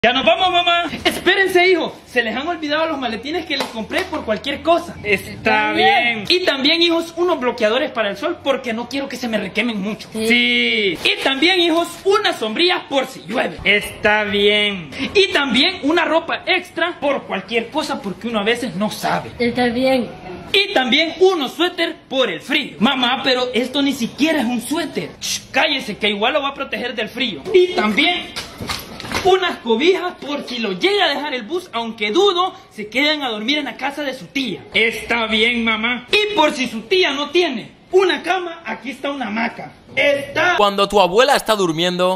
¡Ya nos vamos, mamá! Espérense, hijo. Se les han olvidado los maletines que les compré por cualquier cosa. Está bien. Y también, hijos, unos bloqueadores para el sol porque no quiero que se me requemen mucho. Sí. Y también, hijos, unas sombrillas por si llueve. Está bien. Y también una ropa extra por cualquier cosa porque uno a veces no sabe. Está bien. Y también unos suéter por el frío. Mamá, pero esto ni siquiera es un suéter. Shh, cállese, que igual lo va a proteger del frío. Y también unas cobijas por si lo llega a dejar el bus, aunque dudo, se quedan a dormir en la casa de su tía. Está bien, mamá. Y por si su tía no tiene una cama, aquí está una hamaca. Cuando tu abuela está durmiendo...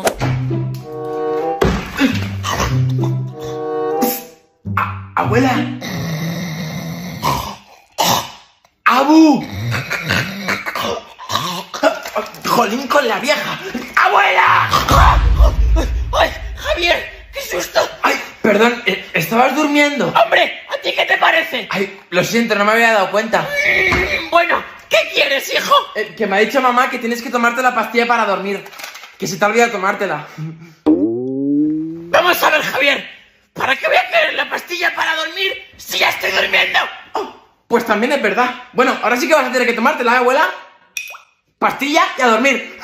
Abuela. ¡Abu! ¡Jolín con la vieja! ¡Abuela! ¡Ay, Javier! ¡Qué susto! ¡Ay, perdón! ¿Estabas durmiendo? ¡Hombre! ¿A ti qué te parece? Ay, lo siento, no me había dado cuenta. Bueno, ¿qué quieres, hijo? Que me ha dicho mamá que tienes que tomarte la pastilla para dormir. Que se te ha olvidado tomártela. Vamos a ver, Javier. ¿Para qué voy a querer la pastilla para dormir si ya estoy durmiendo? Pues también es verdad. Bueno, ahora sí que vas a tener que tomártela, ¿eh, abuela? Pastilla y a dormir.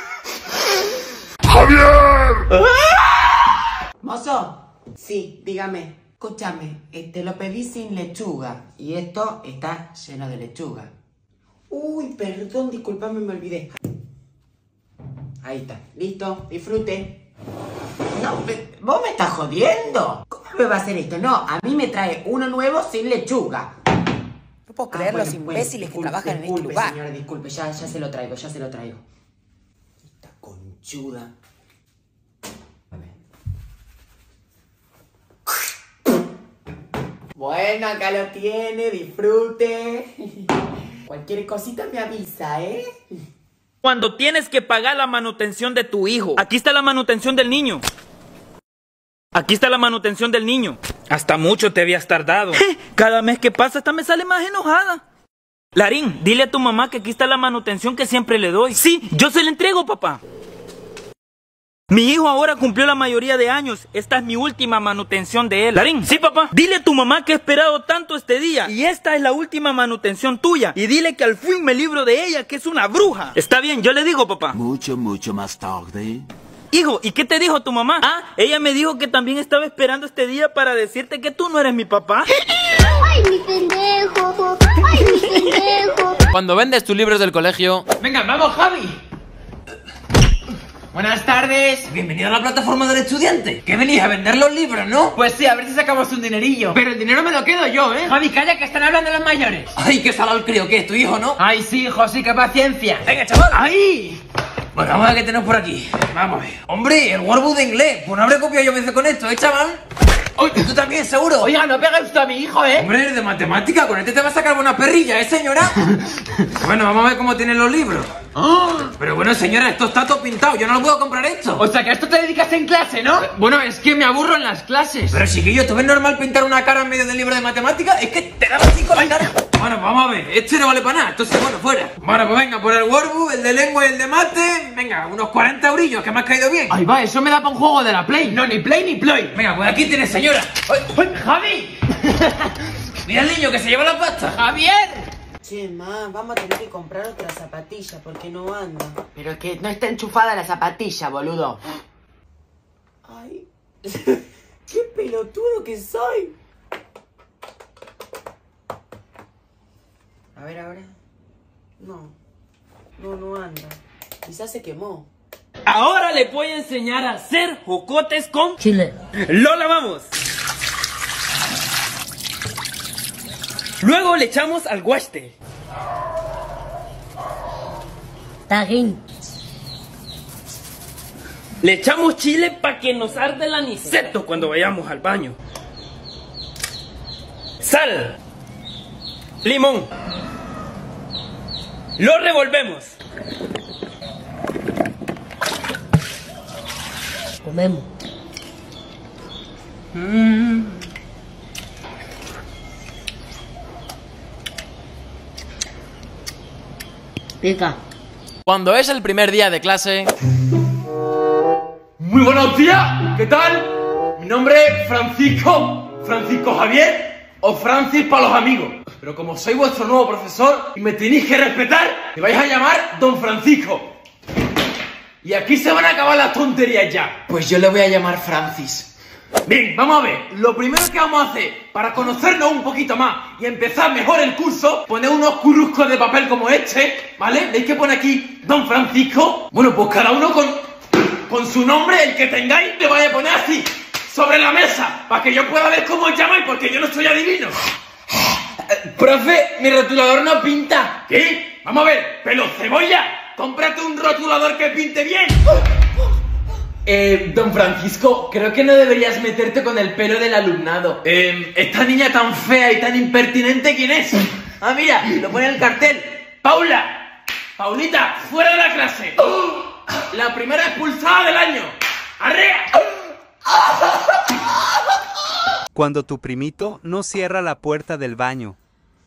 ¡Javier! Mozo, sí, dígame. Escúchame, lo pedí sin lechuga y esto está lleno de lechuga. Uy, perdón, discúlpame, me olvidé. Ahí está, listo, disfrute. No, vos me estás jodiendo. ¿Cómo me va a hacer esto? No, a mí me trae uno nuevo sin lechuga. No puedo creer los imbéciles que trabajan en este lugar. Señora, disculpe, ya se lo traigo, ya se lo traigo. Esta conchuda. A ver. Bueno, acá lo tiene, disfrute. Cualquier cosita me avisa, ¿eh? Cuando tienes que pagar la manutención de tu hijo. Aquí está la manutención del niño. Aquí está la manutención del niño. Hasta mucho te habías tardado. Cada mes que pasa esta me sale más enojada. Larín, dile a tu mamá que aquí está la manutención que siempre le doy. Sí, yo se la entrego, papá. Mi hijo ahora cumplió la mayoría de años. Esta es mi última manutención de él. Larín, sí, papá. Dile a tu mamá que he esperado tanto este día. Y esta es la última manutención tuya. Y dile que al fin me libro de ella, que es una bruja. Está bien, yo le digo, papá. Mucho más tarde. Hijo, ¿y qué te dijo tu mamá? Ah, ella me dijo que también estaba esperando este día para decirte que tú no eres mi papá. ¡Ay, mi pendejo! ¡Ay, mi pendejo! Cuando vendes tus libros del colegio... Venga, vamos, Javi. Buenas tardes. Bienvenido a la plataforma del estudiante. ¿Qué venís a vender los libros, no? Pues sí, a ver si sacamos un dinerillo. Pero el dinero me lo quedo yo, ¿eh? Javi, calla, que están hablando los mayores. Ay, qué salado el crío, ¿qué es tu hijo, no? Ay, sí, hijo, sí, qué paciencia. Venga, chaval. ¡Ay! Bueno, vamos a ver qué tenemos por aquí. Vamos a ver. Hombre, el Wordbook de inglés. Pues no habré copiado yo veces con esto, ¿eh, chaval? ¡Uy! ¿Tú también, seguro? Oiga, no pegue usted a mi hijo, ¿eh? Hombre, eres de matemática. Con este te va a sacar buena perrilla, ¿eh, señora? Bueno, vamos a ver cómo tienen los libros. Pero bueno, señora, esto está todo pintado. Yo no lo puedo comprar esto. O sea, que a esto te dedicas en clase, ¿no? Bueno, es que me aburro en las clases. Pero chiquillo, ¿tú ves normal pintar una cara en medio del libro de matemáticas? Es que te daba así con la cara. Bueno, vamos a ver. Este no vale para nada. Entonces, bueno, fuera. Bueno, pues venga, por el Wordbook, el de lengua y el de mate. Venga, unos 40 eurillos, que me has caído bien. Ahí va, eso me da para un juego de la Play. No, ni Play ni Play. Venga, pues aquí tienes, señora. ¡Ay, Javi! Mira el niño que se lleva la pasta. ¡Javier! Che, ma, vamos a tener que comprar otra zapatilla porque no anda. Pero es que no está enchufada la zapatilla, boludo. Ay, qué pelotudo que soy. A ver, ahora. No anda. Quizás se quemó. Ahora le voy a enseñar a hacer jocotes con Chile. Lola, vamos. Luego le echamos al guaste. Tajín. Le echamos chile para que nos arde el aniceto cuando vayamos al baño. Sal. Limón. Lo revolvemos. Comemos. Pica. Cuando es el primer día de clase... Muy buenos días, ¿qué tal? Mi nombre es Francisco Javier o Francis para los amigos. Pero como soy vuestro nuevo profesor y me tenéis que respetar, me vais a llamar Don Francisco. Y aquí se van a acabar las tonterías ya. Pues yo le voy a llamar Francis. Bien, vamos a ver. Lo primero que vamos a hacer para conocernos un poquito más y empezar mejor el curso, poner unos curruscos de papel como este, ¿vale? ¿Veis que pone aquí Don Francisco? Bueno, pues cada uno con su nombre, el que tengáis, me vais a poner así, sobre la mesa, para que yo pueda ver cómo os llamáis, porque yo no soy adivino. Profe, mi rotulador no pinta. ¿Qué? Vamos a ver, pelo cebolla, cómprate un rotulador que pinte bien. Don Francisco, creo que no deberías meterte con el pelo del alumnado. Esta niña tan fea y tan impertinente, ¿quién es? Ah, mira, lo pone en el cartel. ¡Paula! ¡Paulita, fuera de la clase! La primera expulsada del año. ¡Arrea! Cuando tu primito no cierra la puerta del baño.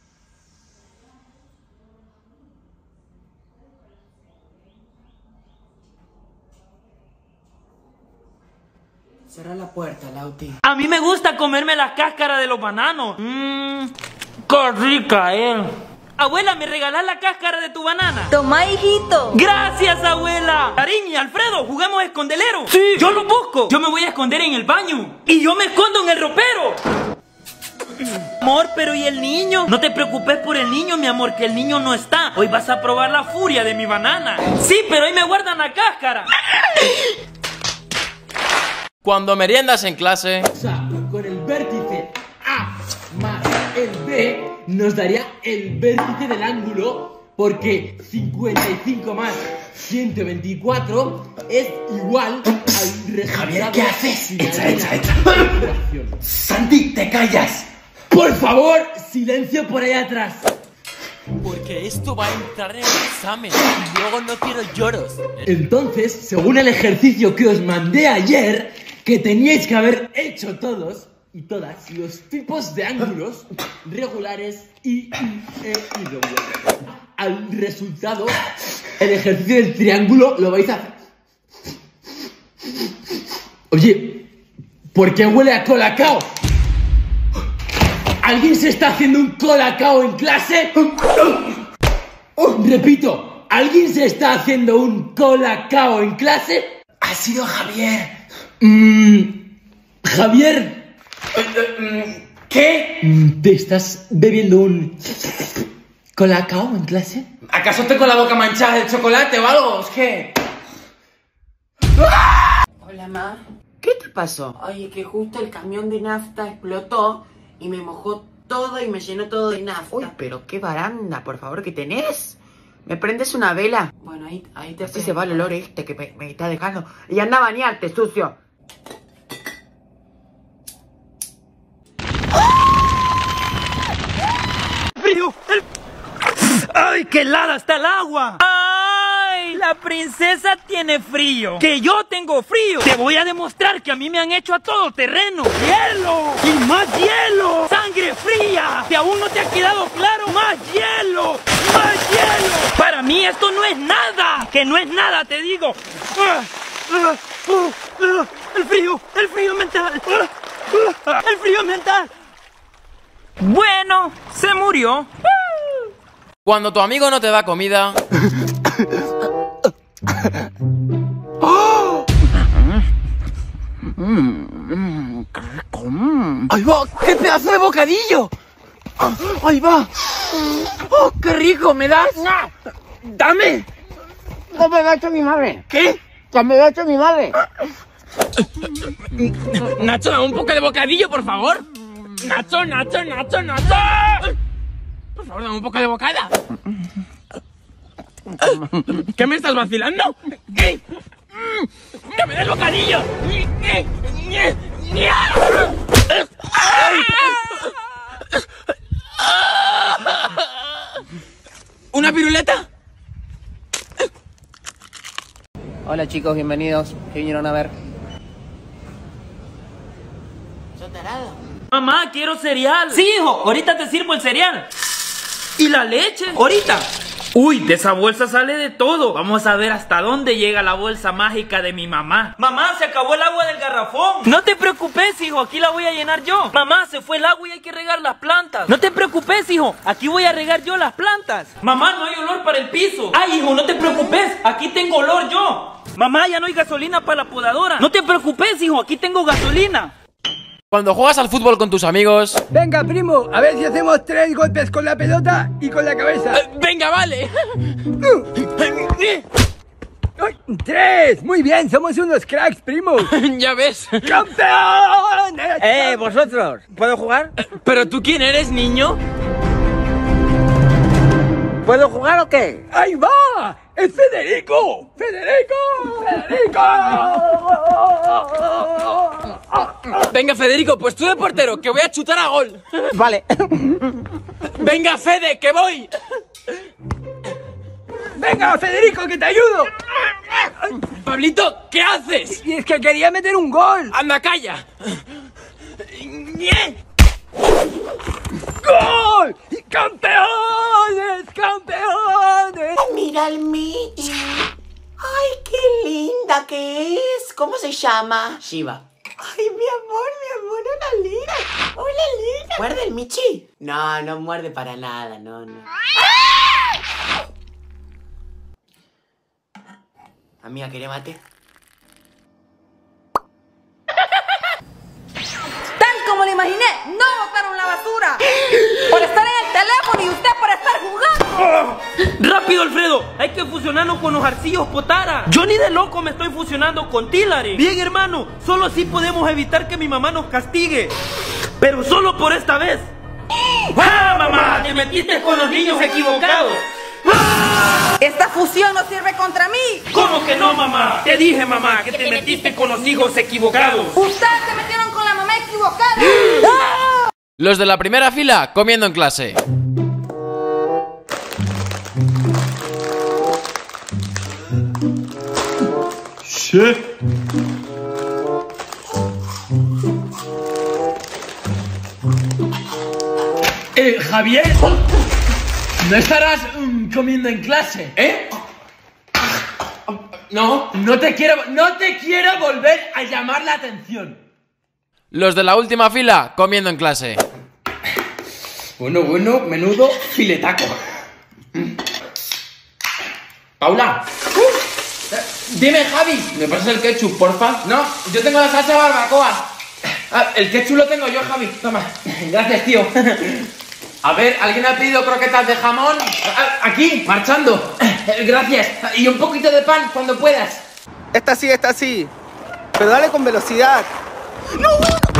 Cierra la puerta, Lauti. A mí me gusta comerme las cáscaras de los bananos. ¡Qué rica, Abuela, ¿me regalás la cáscara de tu banana? Toma, hijito. ¡Gracias, abuela! Karin y Alfredo, ¿jugamos escondelero? ¡Sí! ¡Yo lo busco! Yo me voy a esconder en el baño. ¡Y yo me escondo en el ropero! Amor, pero ¿y el niño? No te preocupes por el niño, mi amor, que el niño no está. Hoy vas a probar la furia de mi banana. Sí, pero hoy me guardan la cáscara. Cuando meriendas en clase. O sea, con el vértice A más el B nos daría el vértice del ángulo, porque 55 más 124 es igual al resultado. Javier, ¿qué haces? Echa. Santi, te callas. Por favor, silencio por ahí atrás. Porque esto va a entrar en el examen y luego no quiero lloros. Entonces, según el ejercicio que os mandé ayer, que teníais que haber hecho todos y todas los tipos de ángulos regulares y irregulares. Al resultado, el ejercicio del triángulo lo vais a hacer. Oye, ¿por qué huele a colacao? ¿Alguien se está haciendo un colacao en clase? Repito, ¿alguien se está haciendo un colacao en clase? Ha sido Javier. Javier. ¿Qué? ¿Te estás bebiendo un colacao en clase? ¿Acaso tengo la boca manchada de chocolate o algo? Es que... Hola, ma. ¿Qué te pasó? Oye, que justo el camión de nafta explotó y me mojó todo y me llenó todo de nafta. Uy, pero qué baranda, por favor, que tenés. ¿Me prendes una vela? Bueno, ahí te... Así se va el olor este que me está dejando. Y anda a bañarte, sucio. ¡Frío! ¡Ay, qué helada está el agua! ¡Ay! La princesa tiene frío. ¡Que yo tengo frío! Te voy a demostrar que a mí me han hecho a todo terreno. ¡Hielo! ¡Y más hielo! ¡Sangre fría! Si aún no te ha quedado claro, ¡más hielo! ¡Más hielo! Para mí esto no es nada. Que no es nada, te digo. El frío mental. El frío mental. Bueno, se murió. Cuando tu amigo no te da comida. ¡Ahí va! ¡Qué pedazo de bocadillo! ¡Ahí va! ¡Oh, qué rico! ¿Me das? ¡Dame! ¿Cómo me lo ha hecho mi madre? ¿Qué? ¿Cómo me lo ha hecho mi madre? Nacho, dame un poco de bocadillo, por favor. Nacho. Por favor, dame un poco de bocada. ¿Qué me estás vacilando? ¿Qué? ¡Que me des bocadillo! ¿Una piruleta? Hola chicos, bienvenidos. ¿Qué vinieron a ver? Mamá, quiero cereal. Sí, hijo, ahorita te sirvo el cereal. ¿Y la leche? Ahorita. Uy, de esa bolsa sale de todo. Vamos a ver hasta dónde llega la bolsa mágica de mi mamá. Mamá, se acabó el agua del garrafón. No te preocupes, hijo, aquí la voy a llenar yo. Mamá, se fue el agua y hay que regar las plantas. No te preocupes, hijo, aquí voy a regar yo las plantas. Mamá, no hay olor para el piso. Ay, hijo, no te preocupes, aquí tengo olor yo. Mamá, ya no hay gasolina para la podadora. No te preocupes, hijo, aquí tengo gasolina. Cuando juegas al fútbol con tus amigos... Venga, primo, a ver si hacemos 3 golpes con la pelota y con la cabeza. Venga, vale. 3, muy bien, somos unos cracks, primo. Ya ves. ¡Campeones! Vosotros, ¿puedo jugar? ¿Pero tú quién eres, niño? ¿Puedo jugar o qué? ¡Ahí va! ¡Es Federico! ¡Federico! ¡Federico! Venga, Federico, pues tú de portero, que voy a chutar a gol. Vale. Venga, Fede, que voy. ¡Venga, Federico, que te ayudo! Pablito, ¿qué haces? Y es que quería meter un gol. Anda, calla. ¡Gol! ¡Campeones! ¡Campeones! Mira el Michi. Ay, qué linda que es. ¿Cómo se llama? Shiva. Ay, mi amor, hola linda. Hola linda. ¿Muerde el Michi? No, no muerde para nada, no. Amiga, ¿querés mate? Tal como lo imaginé, no botaron la basura. Por estar en el teléfono y usted por estar jugando. ¡Rápido, Alfredo! Hay que fusionarnos con los arcillos Potara. Yo ni de loco me estoy fusionando con Tilary. Bien, hermano, solo así podemos evitar que mi mamá nos castigue. Pero solo por esta vez. ¡Ah, mamá! ¡Te metiste con los niños equivocados! ¡Ah! Esta fusión no sirve contra mí. ¿Cómo que no, mamá? Te dije, mamá, que te metiste con los hijos equivocados. Ustedes se metieron con la mamá equivocada. Los de la primera fila comiendo en clase. Sí. Javier, ¿no estarás comiendo en clase? ¿Eh? No. No te quiero volver a llamar la atención. Los de la última fila comiendo en clase. Bueno, menudo filetaco. Paula. Dime, Javi. ¿Me pasas el ketchup, porfa? No, yo tengo la salsa barbacoa. El ketchup lo tengo yo, Javi. Toma. Gracias, tío. A ver, ¿alguien ha pedido croquetas de jamón? Aquí, marchando. Gracias. Y un poquito de pan cuando puedas. Esta sí. Pero dale con velocidad. ¡No!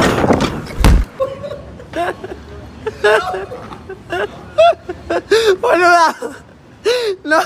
¡Boluda! ¡No!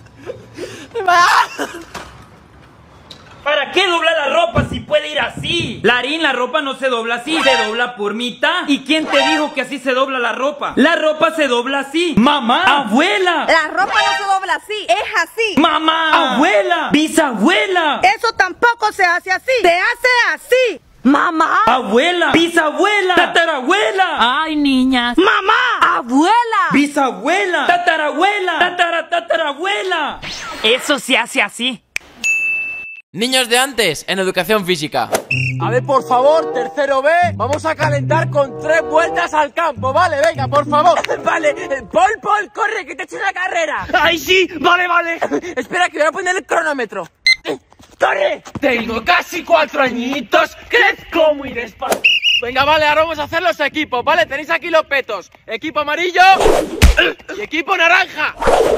¿Para qué doblar la ropa si puede ir así? Larín, la ropa no se dobla así, se dobla por mitad. ¿Y quién te dijo que así se dobla la ropa? La ropa se dobla así. ¡Mamá! ¡Abuela! La ropa no se dobla así, es así. ¡Mamá! ¡Abuela! ¡Bisabuela! Eso tampoco se hace así, se hace así. Mamá. ¡Abuela! ¡Bisabuela! ¡Tatarabuela! Ay, niñas. Mamá. Abuela. ¡Bisabuela! ¡Tatarabuela! ¡Tatarabuela! Eso se hace así. Niños de antes en educación física. A ver, por favor, tercero B, vamos a calentar con 3 vueltas al campo, ¿vale? Venga, por favor. Vale, Paul, corre, que te eches una carrera. ¡Ay, sí! ¡Vale! Espera, que voy a poner el cronómetro. ¡Corre! Tengo casi 4 añitos, crezco muy despacio. Venga, vale, ahora vamos a hacer los equipos, ¿vale? Tenéis aquí los petos. Equipo amarillo y equipo naranja.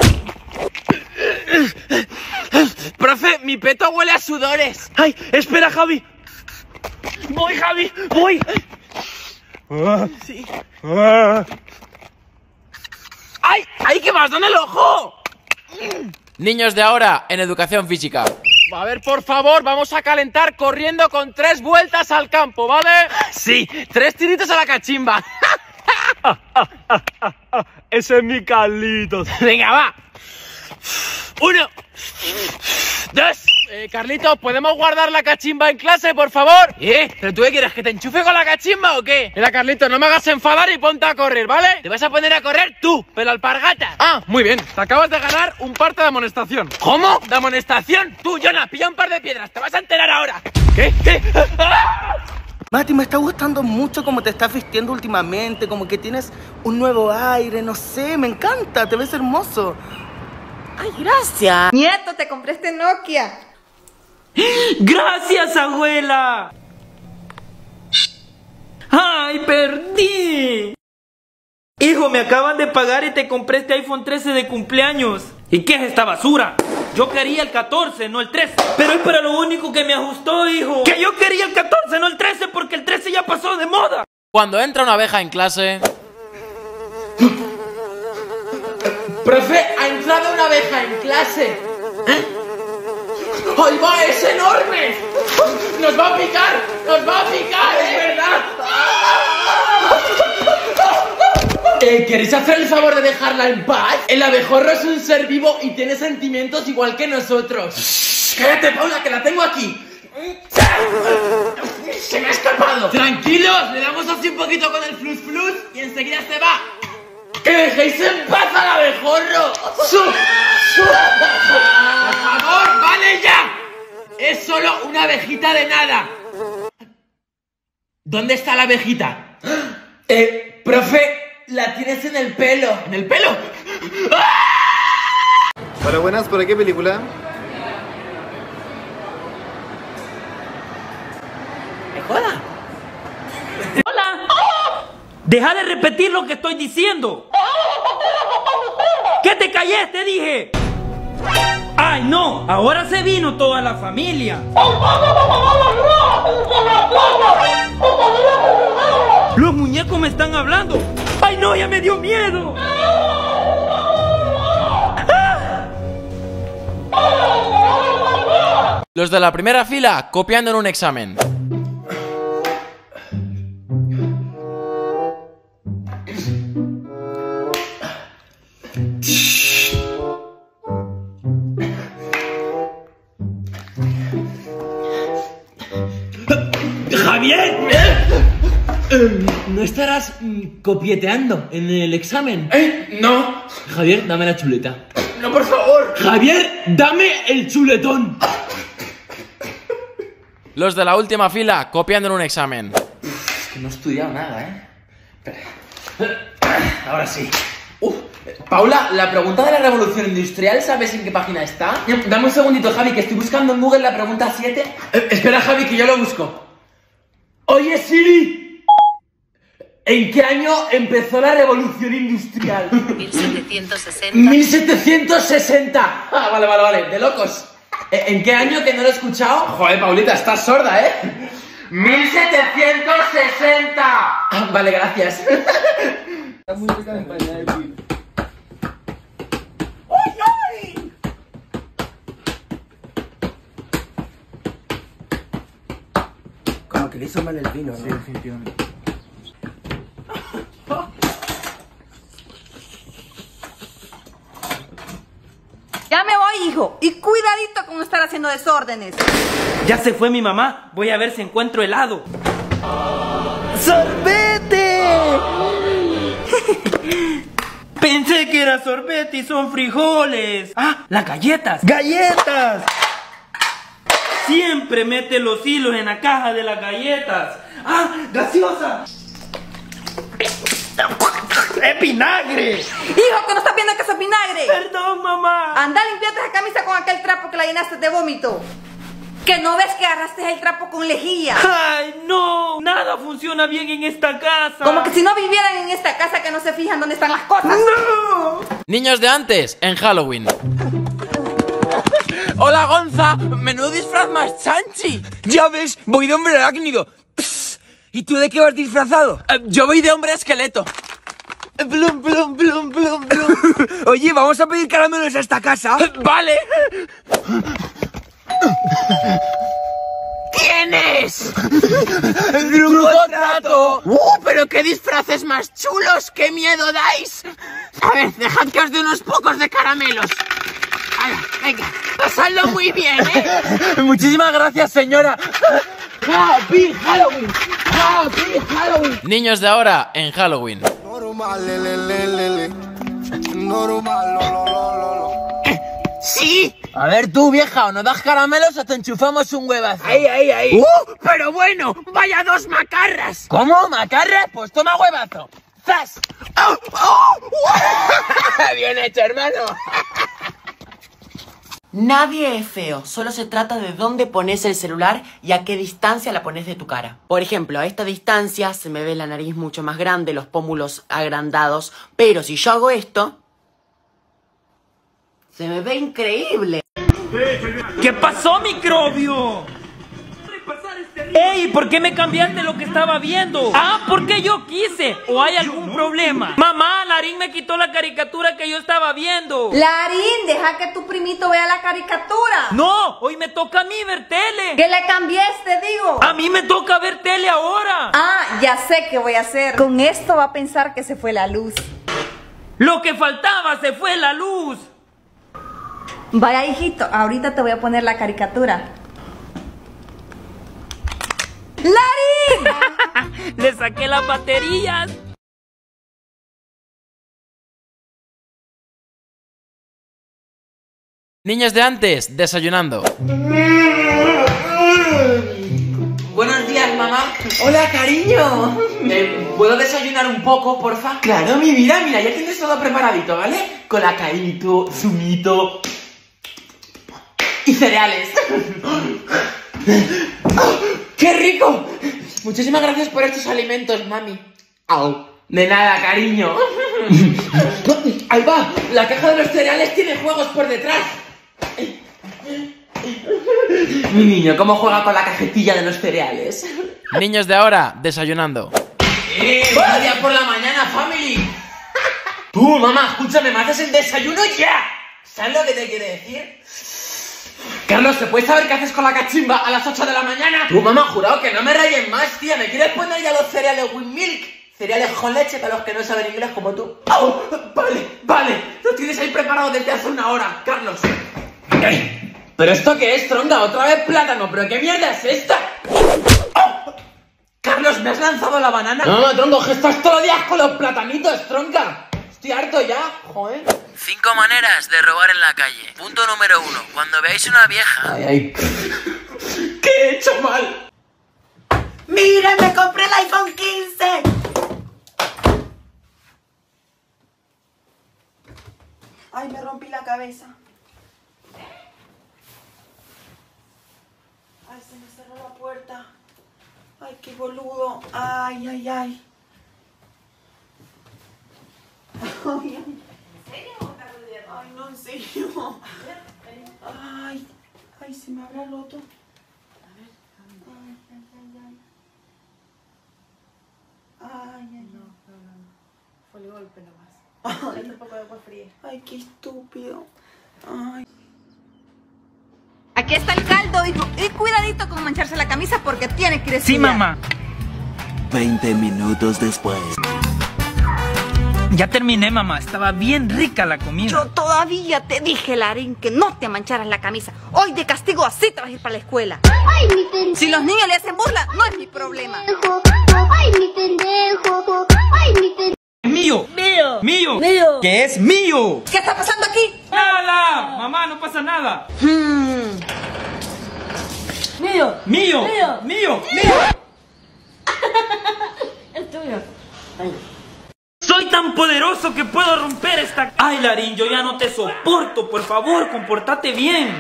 Profe, mi peto huele a sudores. ¡Ay! ¡Espera, Javi! ¡Voy, Javi! ¡Voy! Sí. ¡Ay! ¡Ay, qué más! ¡Dónde el ojo! Niños de ahora en educación física. A ver, por favor, vamos a calentar corriendo con 3 vueltas al campo, ¿vale? Sí. 3 tiritos a la cachimba. Ese es mi Carlitos. Venga, va. 1, 2. Carlitos, ¿podemos guardar la cachimba en clase, por favor? ¿Pero tú qué quieres, que te enchufe con la cachimba o qué? Mira, Carlitos, no me hagas enfadar y ponte a correr, ¿vale? Te vas a poner a correr tú, pero alpargata. Ah, muy bien, te acabas de ganar un parte de amonestación. ¿Cómo? ¿De amonestación? Tú, Jonah, pilla un par de piedras, te vas a enterar ahora. ¿Qué? Mati, me está gustando mucho cómo te estás vistiendo últimamente, como que tienes un nuevo aire, no sé, me encanta, te ves hermoso. Ay, gracias. Nieto, te compré este Nokia. ¡Gracias, abuela! ¡Ay, perdí! Hijo, me acaban de pagar y te compré este iPhone 13 de cumpleaños. ¿Y qué es esta basura? Yo quería el 14, no el 13. Pero es para lo único que me ajustó, hijo. Que yo quería el 14, no el 13, porque el 13 ya pasó de moda. Cuando entra una abeja en clase... Profe, ha entrado una abeja en clase. ¡Ahí va! ¡Es enorme! ¡Nos va a picar! ¡Nos va a picar! ¡Es verdad! ¿Queréis hacer el favor de dejarla en paz? El abejorro es un ser vivo y tiene sentimientos igual que nosotros. ¡Cállate, Paula, que la tengo aquí! ¡Se me ha escapado! Tranquilos, le damos así un poquito con el flus flus y enseguida se va. ¡Que dejéis en paz al abejorro! ¡Por favor, vale ya! Es solo una abejita de nada. ¿Dónde está la abejita? Profe, la tienes en el pelo. ¿En el pelo? Hola, buenas, ¿para qué película? ¿Me joda? ¡Hola! ¡Deja de repetir lo que estoy diciendo! ¡Que te callé, te dije! ¡Ay, no! Ahora se vino toda la familia. ¡Los muñecos me están hablando! ¡Ay, no! ¡Ya me dio miedo! Los de la primera fila copiando en un examen. ¡Javier! ¿No estarás copieteando en el examen? No. Javier, dame la chuleta. No, por favor. Javier, dame el chuletón. Los de la última fila copiando en un examen. Es que no he estudiado nada, Espera. Ahora sí. Paula, la pregunta de la revolución industrial, ¿sabes en qué página está? Dame un segundito, Javi, que estoy buscando en Google la pregunta 7. Espera, Javi, que yo lo busco. Oye, Siri, ¿en qué año empezó la revolución industrial? 1760. 1760. Ah, vale, de locos. ¿En qué año, que no lo he escuchado? Joder, Paulita, estás sorda, 1760. Ah, vale, gracias. Como que le hizo mal el vino, ¿no? Sí, definitivamente. Ya me voy, hijo. Y cuidadito con estar haciendo desórdenes. Ya se fue mi mamá. Voy a ver si encuentro helado. ¡Sorbete! Pensé que era sorbete y son frijoles. Ah, las galletas. ¡Galletas! Siempre mete los hilos en la caja de las galletas. Ah, gaseosa. ¡Es vinagre! Hijo, que no estás viendo que eso es vinagre. Perdón, mamá. Anda a limpiarte esa camisa con aquel trapo que la llenaste de vómito. Que no ves que agarraste el trapo con lejía. ¡Ay, no! Nada funciona bien en esta casa. Como que si no vivieran en esta casa, que no se fijan dónde están las cosas. ¡No! Niños de antes en Halloween. Hola, Gonza. Menudo disfraz más chanchi. Ya ves, voy de hombre arácnido. Psst. ¿Y tú de qué vas disfrazado? Yo voy de hombre esqueleto. Blum, blum, blum, blum, blum. Oye, vamos a pedir caramelos a esta casa. Vale. ¿Quién es? ¡Truco trato! ¡Pero qué disfraces más chulos! ¡Qué miedo dais! A ver, dejad que os dé unos pocos de caramelos. ¡Hala! Venga, pasadlo muy bien, ¿eh? Muchísimas gracias, señora. ¡Happy Halloween! ¡Happy Halloween! Niños de ahora en Halloween. ¡Sí! A ver tú, vieja, o nos das caramelos o te enchufamos un huevazo. ¡Ahí! Pero bueno, vaya dos macarras. ¿Cómo? ¿Macarras? Pues toma huevazo. ¡Zas! ¡Oh! Bien hecho, hermano. Nadie es feo, solo se trata de dónde pones el celular y a qué distancia la pones de tu cara. Por ejemplo, a esta distancia se me ve la nariz mucho más grande, los pómulos agrandados, pero si yo hago esto, se me ve increíble. ¿Qué pasó, microbio? ¡Ey! ¿Por qué me cambiaste lo que estaba viendo? Ah, porque yo quise. ¿O hay algún problema? Mamá, Larín me quitó la caricatura que yo estaba viendo. Larín, deja que tu primito vea la caricatura. No, hoy me toca a mí ver tele. Que le cambies, te digo. A mí me toca ver tele ahora. Ah, ya sé qué voy a hacer. Con esto va a pensar que se fue la luz. Lo que faltaba, se fue la luz. Vaya, hijito, ahorita te voy a poner la caricatura. ¡Larín! Le saqué las baterías. Niños de antes desayunando. Buenos días, mamá. Hola, cariño. ¿Puedo desayunar un poco, porfa? Claro, mi vida, mira, ya tienes todo preparadito, ¿vale? Colacaíto, zumito y cereales. ¡Qué rico! Muchísimas gracias por estos alimentos, mami. Au. De nada, cariño. Ahí va, la caja de los cereales tiene juegos por detrás. Mi niño, ¿cómo juega con la cajetilla de los cereales? Niños de ahora desayunando. ¡Buenos días por la mañana, family! Mamá, escúchame, ¿me haces el desayuno ya? ¿Sabes lo que te quiere decir? Carlos, ¿se puede saber qué haces con la cachimba a las 8 de la mañana? Mamá, jurado que no me rayen más, tía. ¿Me quieres poner ya los cereales with milk? Cereales con leche para los que no saben inglés como tú. ¡Oh! Vale. Los tienes ahí preparados desde hace una hora, Carlos. ¿Qué? ¿Pero esto qué es, tronca? ¿Otra vez plátano? ¿Pero qué mierda es esta? ¡Oh! Carlos, ¿me has lanzado la banana? No, tronco, que estás todos los días con los platanitos, tronca. Estoy harto ya, joder. 5 maneras de robar en la calle. Punto número 1. Cuando veáis una vieja... Ay. ¿Qué he hecho mal? ¡Miren, me compré el iPhone 15! Ay, me rompí la cabeza. Ay, se me cerró la puerta. Ay, qué boludo. Ay. Ay. Ay, no, en serio. Ay, se me habrá roto. Ay. No. Fue el golpe nomás. Un poco de agua fría. Ay, qué estúpido. Ay. Aquí está el caldo, hijo. Y cuidadito con mancharse la camisa porque tiene que ir a Sí, estudiar. mamá. 20 minutos después. Ya terminé, mamá. Estaba bien rica la comida. Yo todavía te dije, Larín, que no te mancharas la camisa. Hoy de castigo así te vas a ir para la escuela. Ay, mi pendejo. Si los niños le hacen burla, no es mi problema. Ay, mi pendejo. Ay, mi pendejo. ¡Mío! Mío. ¡Que es mío! ¿Qué está pasando aquí? ¡Nada! Mamá, no pasa nada. Mío. ¡Mío! Es tuyo. Soy tan poderoso que puedo romper esta... Ay, Larín, yo ya no te soporto. Por favor, compórtate bien.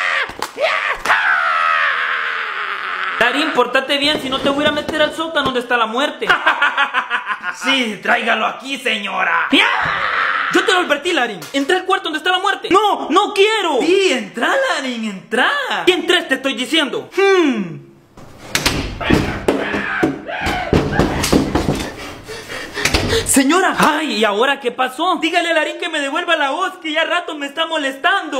Larín, pórtate bien, si no te voy a meter al sótano donde está la muerte. Sí, tráigalo aquí, señora. Yo te lo advertí, Larín. Entra al cuarto donde está la muerte. No, no quiero. Sí, entra, Larín, entra. ¿Quién entres, te estoy diciendo? Señora. Ay, ¿y ahora qué pasó? Dígale a Larín que me devuelva la voz, que ya rato me está molestando.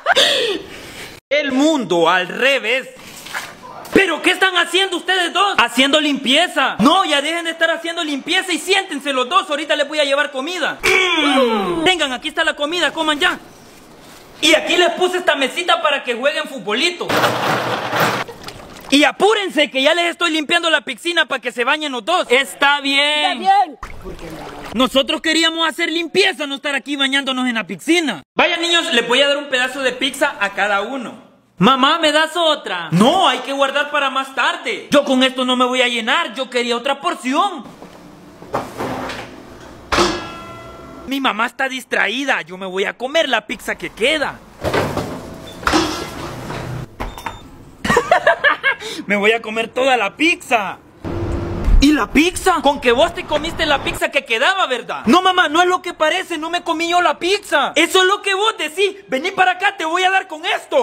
El mundo al revés. ¿Pero qué están haciendo ustedes dos? Así Haciendo limpieza. No, ya dejen de estar haciendo limpieza y siéntense los dos. Ahorita les voy a llevar comida. Vengan, aquí está la comida, coman ya. Y aquí les puse esta mesita para que jueguen futbolito. Y apúrense que ya les estoy limpiando la piscina para que se bañen los dos. Está bien. Está bien. Nosotros queríamos hacer limpieza, no estar aquí bañándonos en la piscina. Vaya niños, les voy a dar un pedazo de pizza a cada uno. Mamá, ¿me das otra? No, hay que guardar para más tarde. Yo con esto no me voy a llenar, yo quería otra porción. Mi mamá está distraída, yo me voy a comer la pizza que queda. Me voy a comer toda la pizza. ¿Y la pizza? Con que vos te comiste la pizza que quedaba, ¿verdad? No, mamá, no es lo que parece, no me comí yo la pizza. Eso es lo que vos decís. Vení para acá, te voy a dar con esto.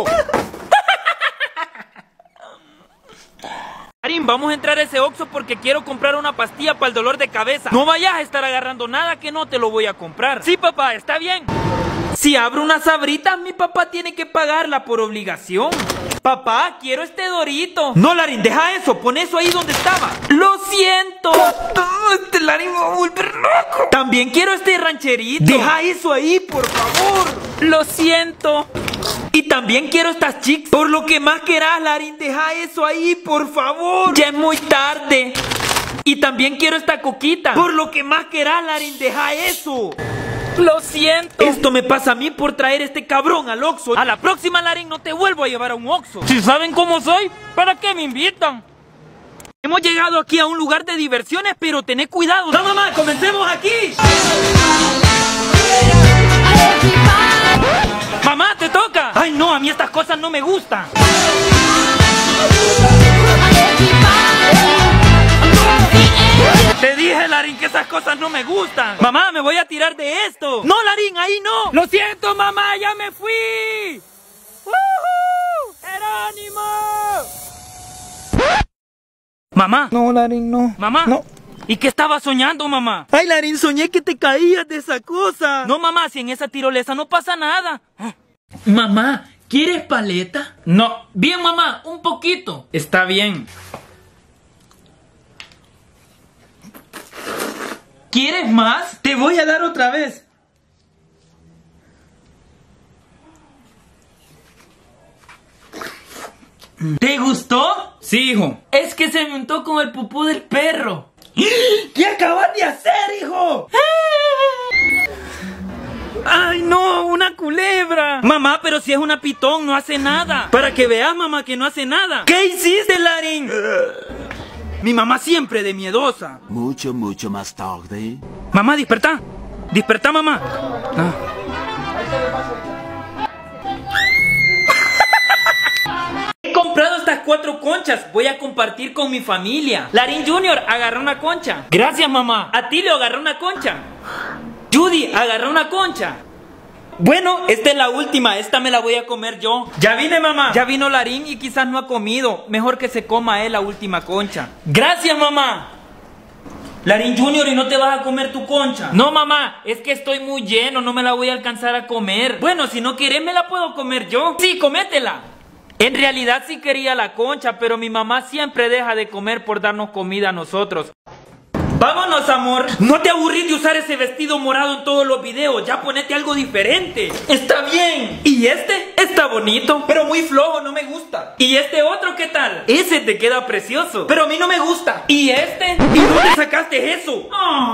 Larín, vamos a entrar a ese Oxxo porque quiero comprar una pastilla para el dolor de cabeza. No vayas a estar agarrando nada que no te lo voy a comprar. Sí, papá, está bien. Si abro unas sabritas, mi papá tiene que pagarla por obligación. Papá, quiero este Dorito. No, Larín, deja eso, pon eso ahí donde estaba. Lo siento. Este Larín me va a volver loco. También quiero este rancherito. Deja eso ahí, por favor. Lo siento. Y también quiero estas chicks. Por lo que más querás, Larín, deja eso ahí, por favor. Ya es muy tarde. Y también quiero esta coquita. Por lo que más querás, Larín, deja eso. Lo siento. Esto me pasa a mí por traer este cabrón al Oxxo. A la próxima, Larín, no te vuelvo a llevar a un Oxxo. Si saben cómo soy, ¿para qué me invitan? Hemos llegado aquí a un lugar de diversiones, pero tened cuidado. ¡No, mamá! ¡Comencemos aquí! ¡Mamá, te toca! ¡Ay, no! A mí estas cosas no me gustan. Te dije, Larín, que esas cosas no me gustan. Mamá, me voy a tirar de esto. No, Larín, ahí no. Lo siento, mamá, ya me fui. ¡Jerónimo! Mamá. No, Larín, no. Mamá. No. ¿Y qué estaba soñando, mamá? Ay, Larín, soñé que te caías de esa cosa. No, mamá, si en esa tirolesa no pasa nada. Mamá, ¿quieres paleta? No. Bien, mamá, un poquito. Está bien. ¿Quieres más? Te voy a dar otra vez. ¿Te gustó? Sí, hijo. Es que se me untó con el pupú del perro. ¿Qué acabas de hacer, hijo? ¡Ay, no! ¡Una culebra! Mamá, pero si es una pitón, no hace nada. Para que veas, mamá, que no hace nada. ¿Qué hiciste, Larín? Mi mamá siempre de miedosa. Mucho más tarde. Mamá, despertá. Despertá, mamá. Ah. He comprado estas 4 conchas. Voy a compartir con mi familia. Larín Junior, agarra una concha. Gracias, mamá. Atilio, agarra una concha. Judy, agarra una concha. Bueno, esta es la última, esta me la voy a comer yo. Ya vine, mamá. Ya vino Larín y quizás no ha comido. Mejor que se coma él la última concha. Gracias, mamá. Larín Junior, ¿y no te vas a comer tu concha? No, mamá, es que estoy muy lleno, no me la voy a alcanzar a comer. Bueno, si no quieres me la puedo comer yo. Sí, cométela. En realidad sí quería la concha, pero mi mamá siempre deja de comer por darnos comida a nosotros. Vámonos, amor. No te aburrís de usar ese vestido morado en todos los videos. Ya ponete algo diferente. Está bien. Y este está bonito, pero muy flojo, no me gusta. Y este otro, ¿qué tal? Ese te queda precioso, pero a mí no me gusta. ¿Y este? ¿Y dónde sacaste eso?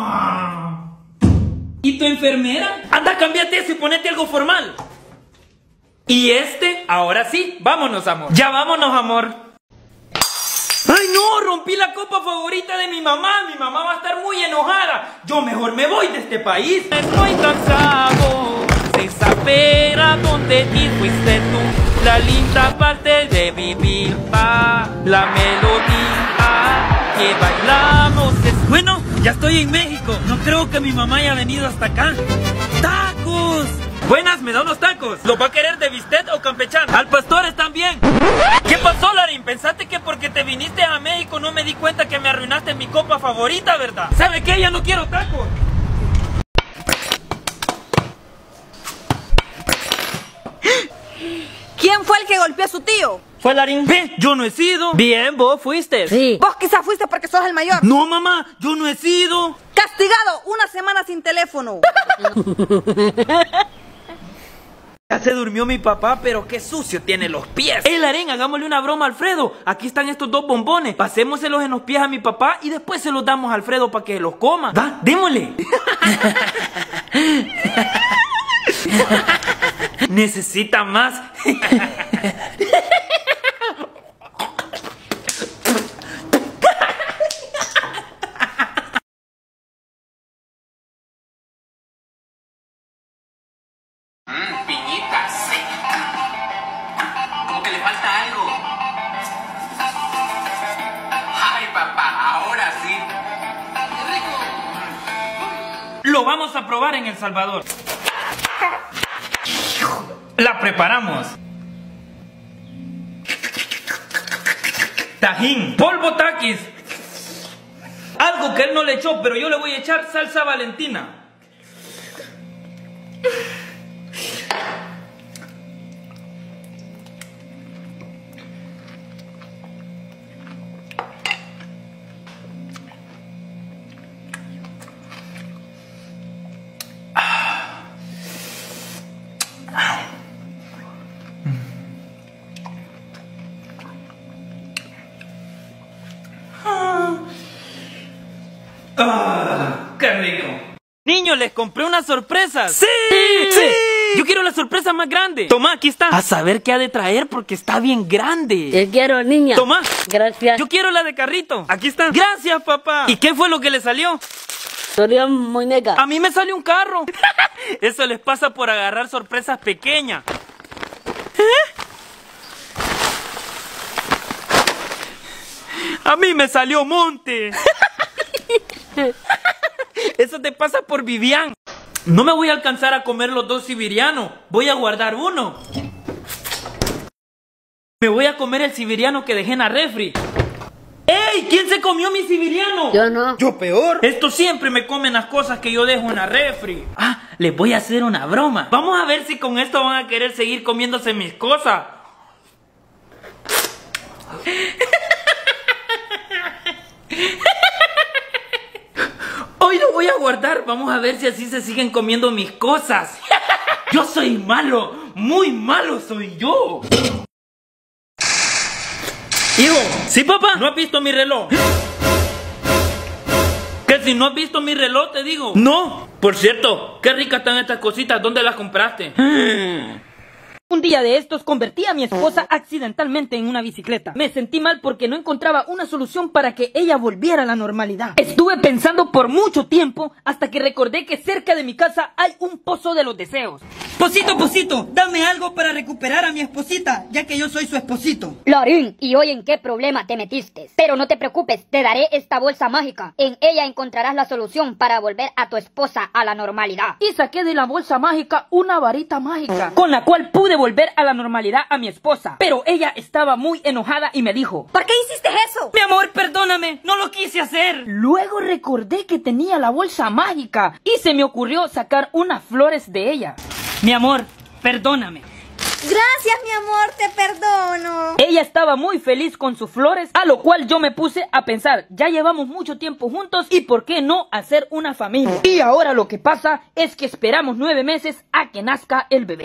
¿Y tu enfermera? Anda, cámbiate eso y ponete algo formal. ¿Y este? Ahora sí, vámonos, amor. Ya vámonos, amor. ¡Ay, no! Rompí la copa favorita de mi mamá. Mi mamá va a estar muy enojada. Yo mejor me voy de este país. Estoy cansado de saber a dónde ti fuiste tú. La linda parte de vivir, la melodía que bailamos es... Bueno, ya estoy en México. No creo que mi mamá haya venido hasta acá. ¡Tacos! Buenas, ¿me da unos tacos? ¿Los va a querer de bistec o campechano? Al pastor están bien. ¿Qué pasó, Larín? ¿Pensaste que porque te viniste a México no me di cuenta que me arruinaste mi copa favorita, verdad? ¿Sabe qué? Ya no quiero tacos. ¿Quién fue el que golpeó a su tío? ¿Fue Larín? Ve, yo no he sido. Bien, vos fuiste. Sí. Vos quizás fuiste porque sos el mayor. No, mamá, yo no he sido. Castigado, 1 semana sin teléfono. Ya se durmió mi papá, pero qué sucio tiene los pies. Larín, hagámosle una broma a Alfredo. Aquí están estos 2 bombones. Pasémoselos en los pies a mi papá y después se los damos a Alfredo para que los coma. Va, démosle. Necesita más. Piñita seca. Como que le falta algo. Ay, papá, ahora sí. ¡Qué rico! Lo vamos a probar en El Salvador. La preparamos. Tajín, polvo taquis. Algo que él no le echó, pero yo le voy a echar salsa Valentina. ¡Qué rico! Niños, les compré unas sorpresas. ¡Sí! ¡Sí! Yo quiero la sorpresa más grande. Toma, aquí está. A saber qué ha de traer porque está bien grande. Te quiero, niña. Toma. Gracias. Yo quiero la de carrito. Aquí está. Gracias, papá. ¿Y qué fue lo que le salió? Salió muñeca. A mí me salió un carro. Eso les pasa por agarrar sorpresas pequeñas. A mí me salió monte. Eso te pasa por Vivian. No me voy a alcanzar a comer los 2 siberianos. Voy a guardar uno. Me voy a comer el siberiano que dejé en la refri. ¡Ey! ¿Quién se comió mi siberiano? Yo no. Yo peor. Estos siempre me comen las cosas que yo dejo en la refri. Ah, les voy a hacer una broma. Vamos a ver si con esto van a querer seguir comiéndose mis cosas. Hoy lo voy a guardar. Vamos a ver si así se siguen comiendo mis cosas. Yo soy malo. Muy malo soy yo. Hijo. ¿Sí, papá? ¿No has visto mi reloj? ¿Que si no has visto mi reloj, te digo? No. Por cierto, qué ricas están estas cositas. ¿Dónde las compraste? Un día de estos convertí a mi esposa accidentalmente en una bicicleta. Me sentí mal porque no encontraba una solución para que ella volviera a la normalidad. Estuve pensando por mucho tiempo hasta que recordé que cerca de mi casa hay un pozo de los deseos. Posito, Posito, dame algo para recuperar a mi esposita, ya que yo soy su esposito. Larín, ¿y hoy en qué problema te metiste? Pero no te preocupes, te daré esta bolsa mágica. En ella encontrarás la solución para volver a tu esposa a la normalidad. Y saqué de la bolsa mágica una varita mágica, con la cual pude volver a la normalidad a mi esposa. Pero ella estaba muy enojada y me dijo: ¿por qué hiciste eso? Mi amor, perdóname, no lo quise hacer. Luego recordé que tenía la bolsa mágica y se me ocurrió sacar unas flores de ella. Mi amor, perdóname. Gracias, mi amor, te perdono. Ella estaba muy feliz con sus flores, a lo cual yo me puse a pensar, ya llevamos mucho tiempo juntos y por qué no hacer una familia. Y ahora lo que pasa es que esperamos 9 meses a que nazca el bebé.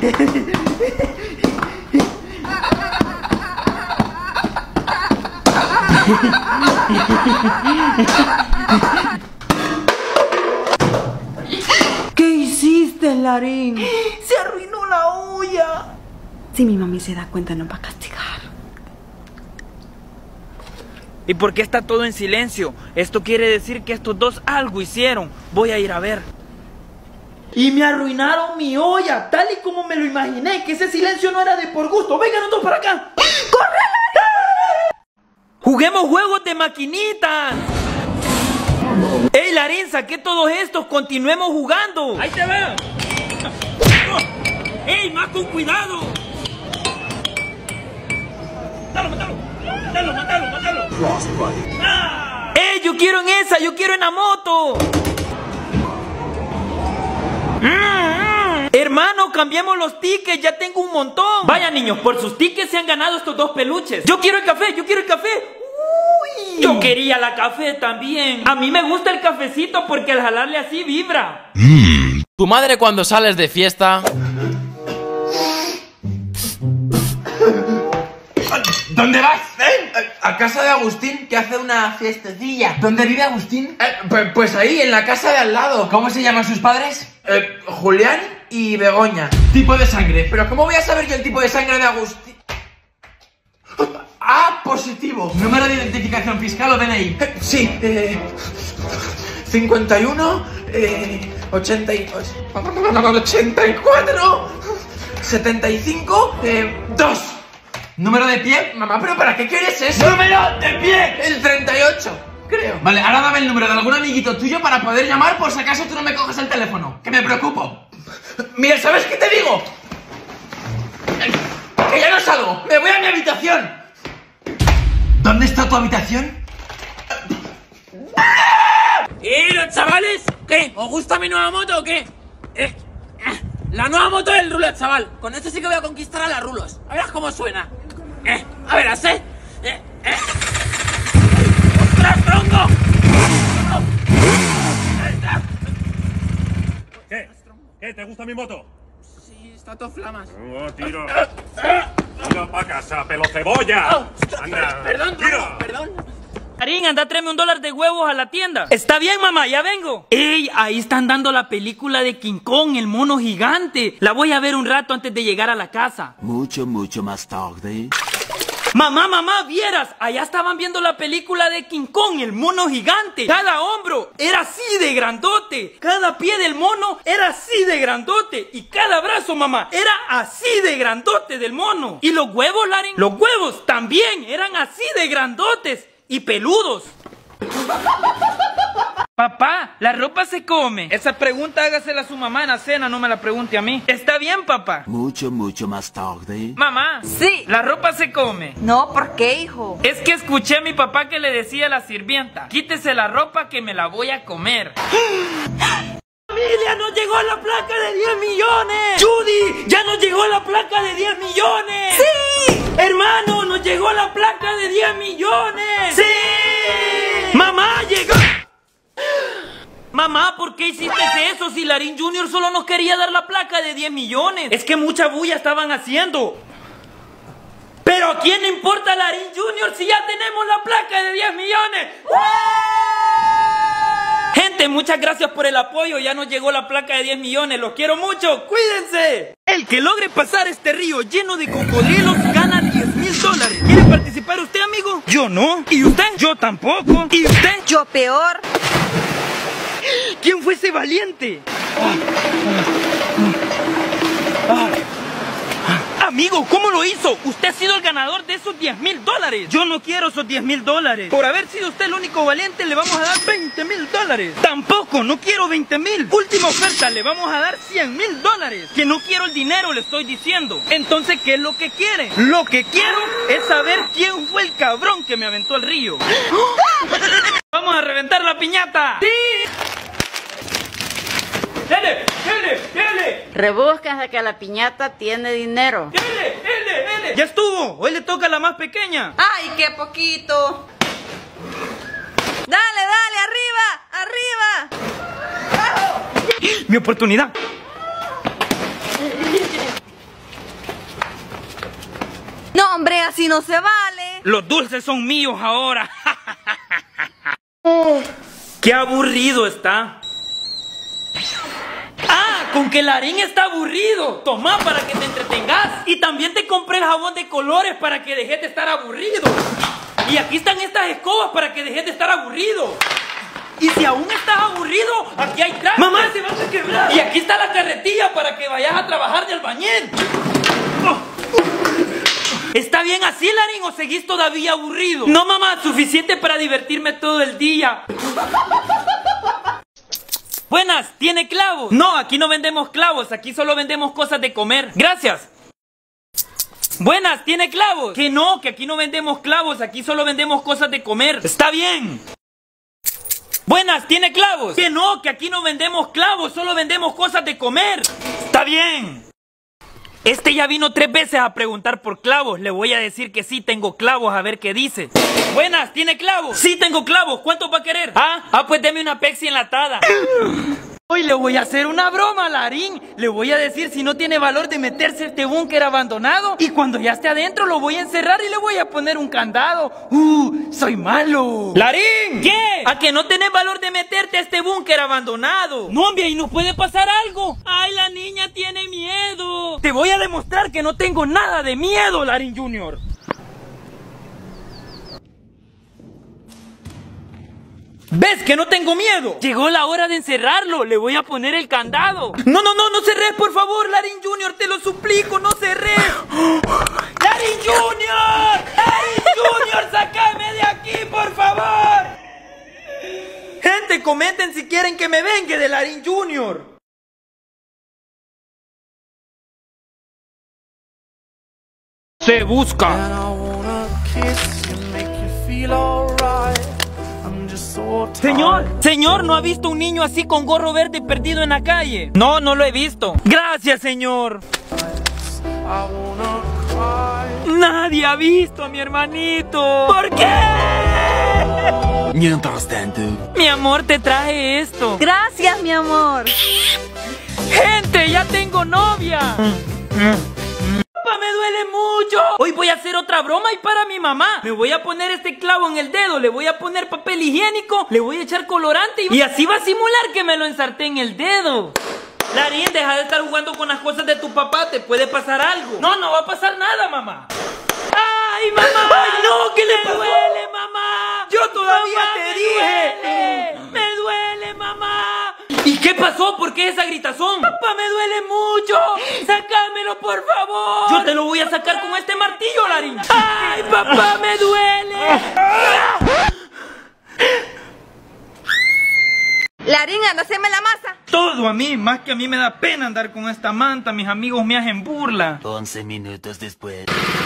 ¿Qué hiciste, Larín? Se arruinó la olla. Si mi mami se da cuenta, nos va a castigar. ¿Y por qué está todo en silencio? Esto quiere decir que estos dos algo hicieron. Voy a ir a ver. Y me arruinaron mi olla, tal y como me lo imaginé, que ese silencio no era de por gusto. Vengan todos para acá. ¡Corre! ¡Juguemos juegos de maquinitas! ¡Ey, Larín, saqué todos estos! ¡Continuemos jugando! ¡Ahí te veo! ¡Ey, más con cuidado! ¡Mátalo, mátalo! ¡Mátalo, mátalo, mátalo! ¡Ah! ¡Ey, yo quiero en esa! ¡Yo quiero en la moto! Hermano, cambiemos los tickets, ya tengo un montón. Vaya niños, por sus tickets se han ganado estos 2 peluches. Yo quiero el café, yo quiero el café. Uy. Yo quería la café también. A mí me gusta el cafecito porque al jalarle así vibra. Tu madre cuando sales de fiesta... ¿Dónde vas? A casa de Agustín, que hace una fiestecilla. ¿Dónde vive Agustín? Pues ahí, en la casa de al lado. ¿Cómo se llaman sus padres? Julián y Begoña. Tipo de sangre. Pero ¿cómo voy a saber yo el tipo de sangre de Agustín? Ah, positivo. ¿Número de identificación fiscal o DNI? Sí, 51, 84, 75, 2. ¿Número de pie? Mamá, ¿pero para qué quieres eso? ¡Número de pie! El 38, creo. Vale, ahora dame el número de algún amiguito tuyo para poder llamar por si acaso tú no me coges el teléfono. Que me preocupo. Mira, ¿sabes qué te digo? Que ya no salgo. Me voy a mi habitación. ¿Dónde está tu habitación? ¿Y los chavales? ¿Qué? ¿Os gusta mi nueva moto o qué? La nueva moto del Rulo, chaval. Con esto sí que voy a conquistar a las Rulos. A verás cómo suena. A verás, ¡Ostras, tronco! ¿Qué? ¿Qué? ¿Te gusta mi moto? Sí, está todo flamas. Oh, tiro. Tiro pa' casa, pelocebolla. Anda, perdón, tira. Perdón. Larín, anda, tráeme $1 de huevos a la tienda. Está bien, mamá, ya vengo. Ey, ahí están dando la película de King Kong, el mono gigante. La voy a ver un rato antes de llegar a la casa. Mucho más tarde. Mamá, vieras, allá estaban viendo la película de King Kong, el mono gigante. Cada hombro era así de grandote. Cada pie del mono era así de grandote. Y cada brazo, mamá, era así de grandote del mono. Y los huevos, Larín, los huevos también eran así de grandotes y peludos. Papá, ¿la ropa se come? Esa pregunta hágasela a su mamá en la cena, no me la pregunte a mí. ¿Está bien, papá? Mucho más tarde. Mamá. Sí. ¿La ropa se come? No, ¿por qué, hijo? Es que escuché a mi papá que le decía a la sirvienta: quítese la ropa que me la voy a comer. ¡Familia, nos llegó la placa de 10 millones! ¡Judy, ya nos llegó la placa de 10 millones! ¡Sí! ¡Hermano, nos llegó la placa de 10 millones! ¡Sí! ¡Mamá, llegó! Mamá, ¿por qué hiciste eso si Larín Jr. solo nos quería dar la placa de 10 millones? Es que mucha bulla estaban haciendo. Pero ¿a quién le importa Larín Jr. si ya tenemos la placa de 10 millones? Gente, muchas gracias por el apoyo. Ya nos llegó la placa de 10 millones. Los quiero mucho. ¡Cuídense! El que logre pasar este río lleno de cocodrilos gana $10,000. ¿Quiere participar usted, amigo? Yo no. ¿Y usted? Yo tampoco. ¿Y usted? Yo peor. ¿Quién fue ese valiente? Amigo, ¿cómo lo hizo? Usted ha sido el ganador de esos $10,000. Yo no quiero esos $10,000. Por haber sido usted el único valiente, le vamos a dar $20,000. Tampoco, no quiero 20,000. Última oferta, le vamos a dar $100,000. Que no quiero el dinero, le estoy diciendo. Entonces, ¿qué es lo que quiere? Lo que quiero es saber quién fue el cabrón que me aventó al río. ¡Vamos a reventar la piñata! ¡Sí! ¡Dele! Rebuscas de que la piñata tiene dinero. ¡Dele! ¡Ya estuvo! Hoy le toca a la más pequeña. ¡Ay, qué poquito! ¡Dale, arriba! ¡Mi oportunidad! No, hombre, así no se vale. Los dulces son míos ahora. ¡Qué aburrido está! Con que Larín está aburrido. Toma para que te entretengas. Y también te compré el jabón de colores para que dejes de estar aburrido. Y aquí están estas escobas para que dejes de estar aburrido. Y si aún estás aburrido, aquí hay trajes. Mamá, se van a quebrar. Y aquí está la carretilla para que vayas a trabajar de albañil. ¿Está bien así, Larín, o seguís todavía aburrido? No, mamá, suficiente para divertirme todo el día. Buenas, ¿tiene clavos? No, aquí no vendemos clavos, aquí solo vendemos cosas de comer. Gracias. Buenas, ¿tiene clavos? Que no, que aquí no vendemos clavos, aquí solo vendemos cosas de comer. Está bien. Buenas, ¿tiene clavos? Que no, que aquí no vendemos clavos, solo vendemos cosas de comer. Está ¡Está bien! Este ya vino 3 veces a preguntar por clavos. Le voy a decir que sí tengo clavos, a ver qué dice. Buenas, ¿tiene clavos? Sí tengo clavos, ¿cuántos va a querer? Pues deme una Pepsi enlatada. Hoy le voy a hacer una broma a Larín. Le voy a decir si no tiene valor de meterse a este búnker abandonado. Y cuando ya esté adentro lo voy a encerrar y le voy a poner un candado. Soy malo. ¡Larín! ¿Qué? ¿A que no tenés valor de meterte a este búnker abandonado? No, hombre, ahí nos puede pasar algo. ¡Ay, la niña tiene miedo! Te voy a demostrar que no tengo nada de miedo, Larín Jr. ¿Ves que no tengo miedo? Llegó la hora de encerrarlo. Le voy a poner el candado. No cerres, por favor, Larín Jr. Te lo suplico, no cerres. ¡Larín Jr! ¡Larín Jr! ¡Sácame de aquí, por favor! Gente, comenten si quieren que me vengue de Larín Jr. Se busca. Señor, ¿no ha visto un niño así con gorro verde perdido en la calle? No lo he visto. Gracias, señor. Nadie ha visto a mi hermanito. ¿Por qué? Mientras tanto, mi amor, te traje esto. Gracias, mi amor. Gente, ya tengo novia. Me duele mucho. Hoy voy a hacer otra broma y para mi mamá. Me voy a poner este clavo en el dedo, le voy a poner papel higiénico, le voy a echar colorante y así va a simular que me lo ensarté en el dedo. Larín, deja de estar jugando con las cosas de tu papá, te puede pasar algo. No va a pasar nada, mamá. ¡Ay, mamá! ¡Ay, no! ¿Qué le pasó? ¡Me duele, mamá! ¡Yo todavía te dije! ¡Me duele, mamá! ¿Y qué pasó? ¿Por qué esa gritazón? ¡Papá, me duele mucho! ¡Sácamelo, por favor! Yo te lo voy a sacar con este martillo, Larín. ¡Ay, papá, me duele! Larín, anda, haceme la masa. Todo a mí, más que a mí me da pena andar con esta manta. Mis amigos me hacen burla. 11 minutos después.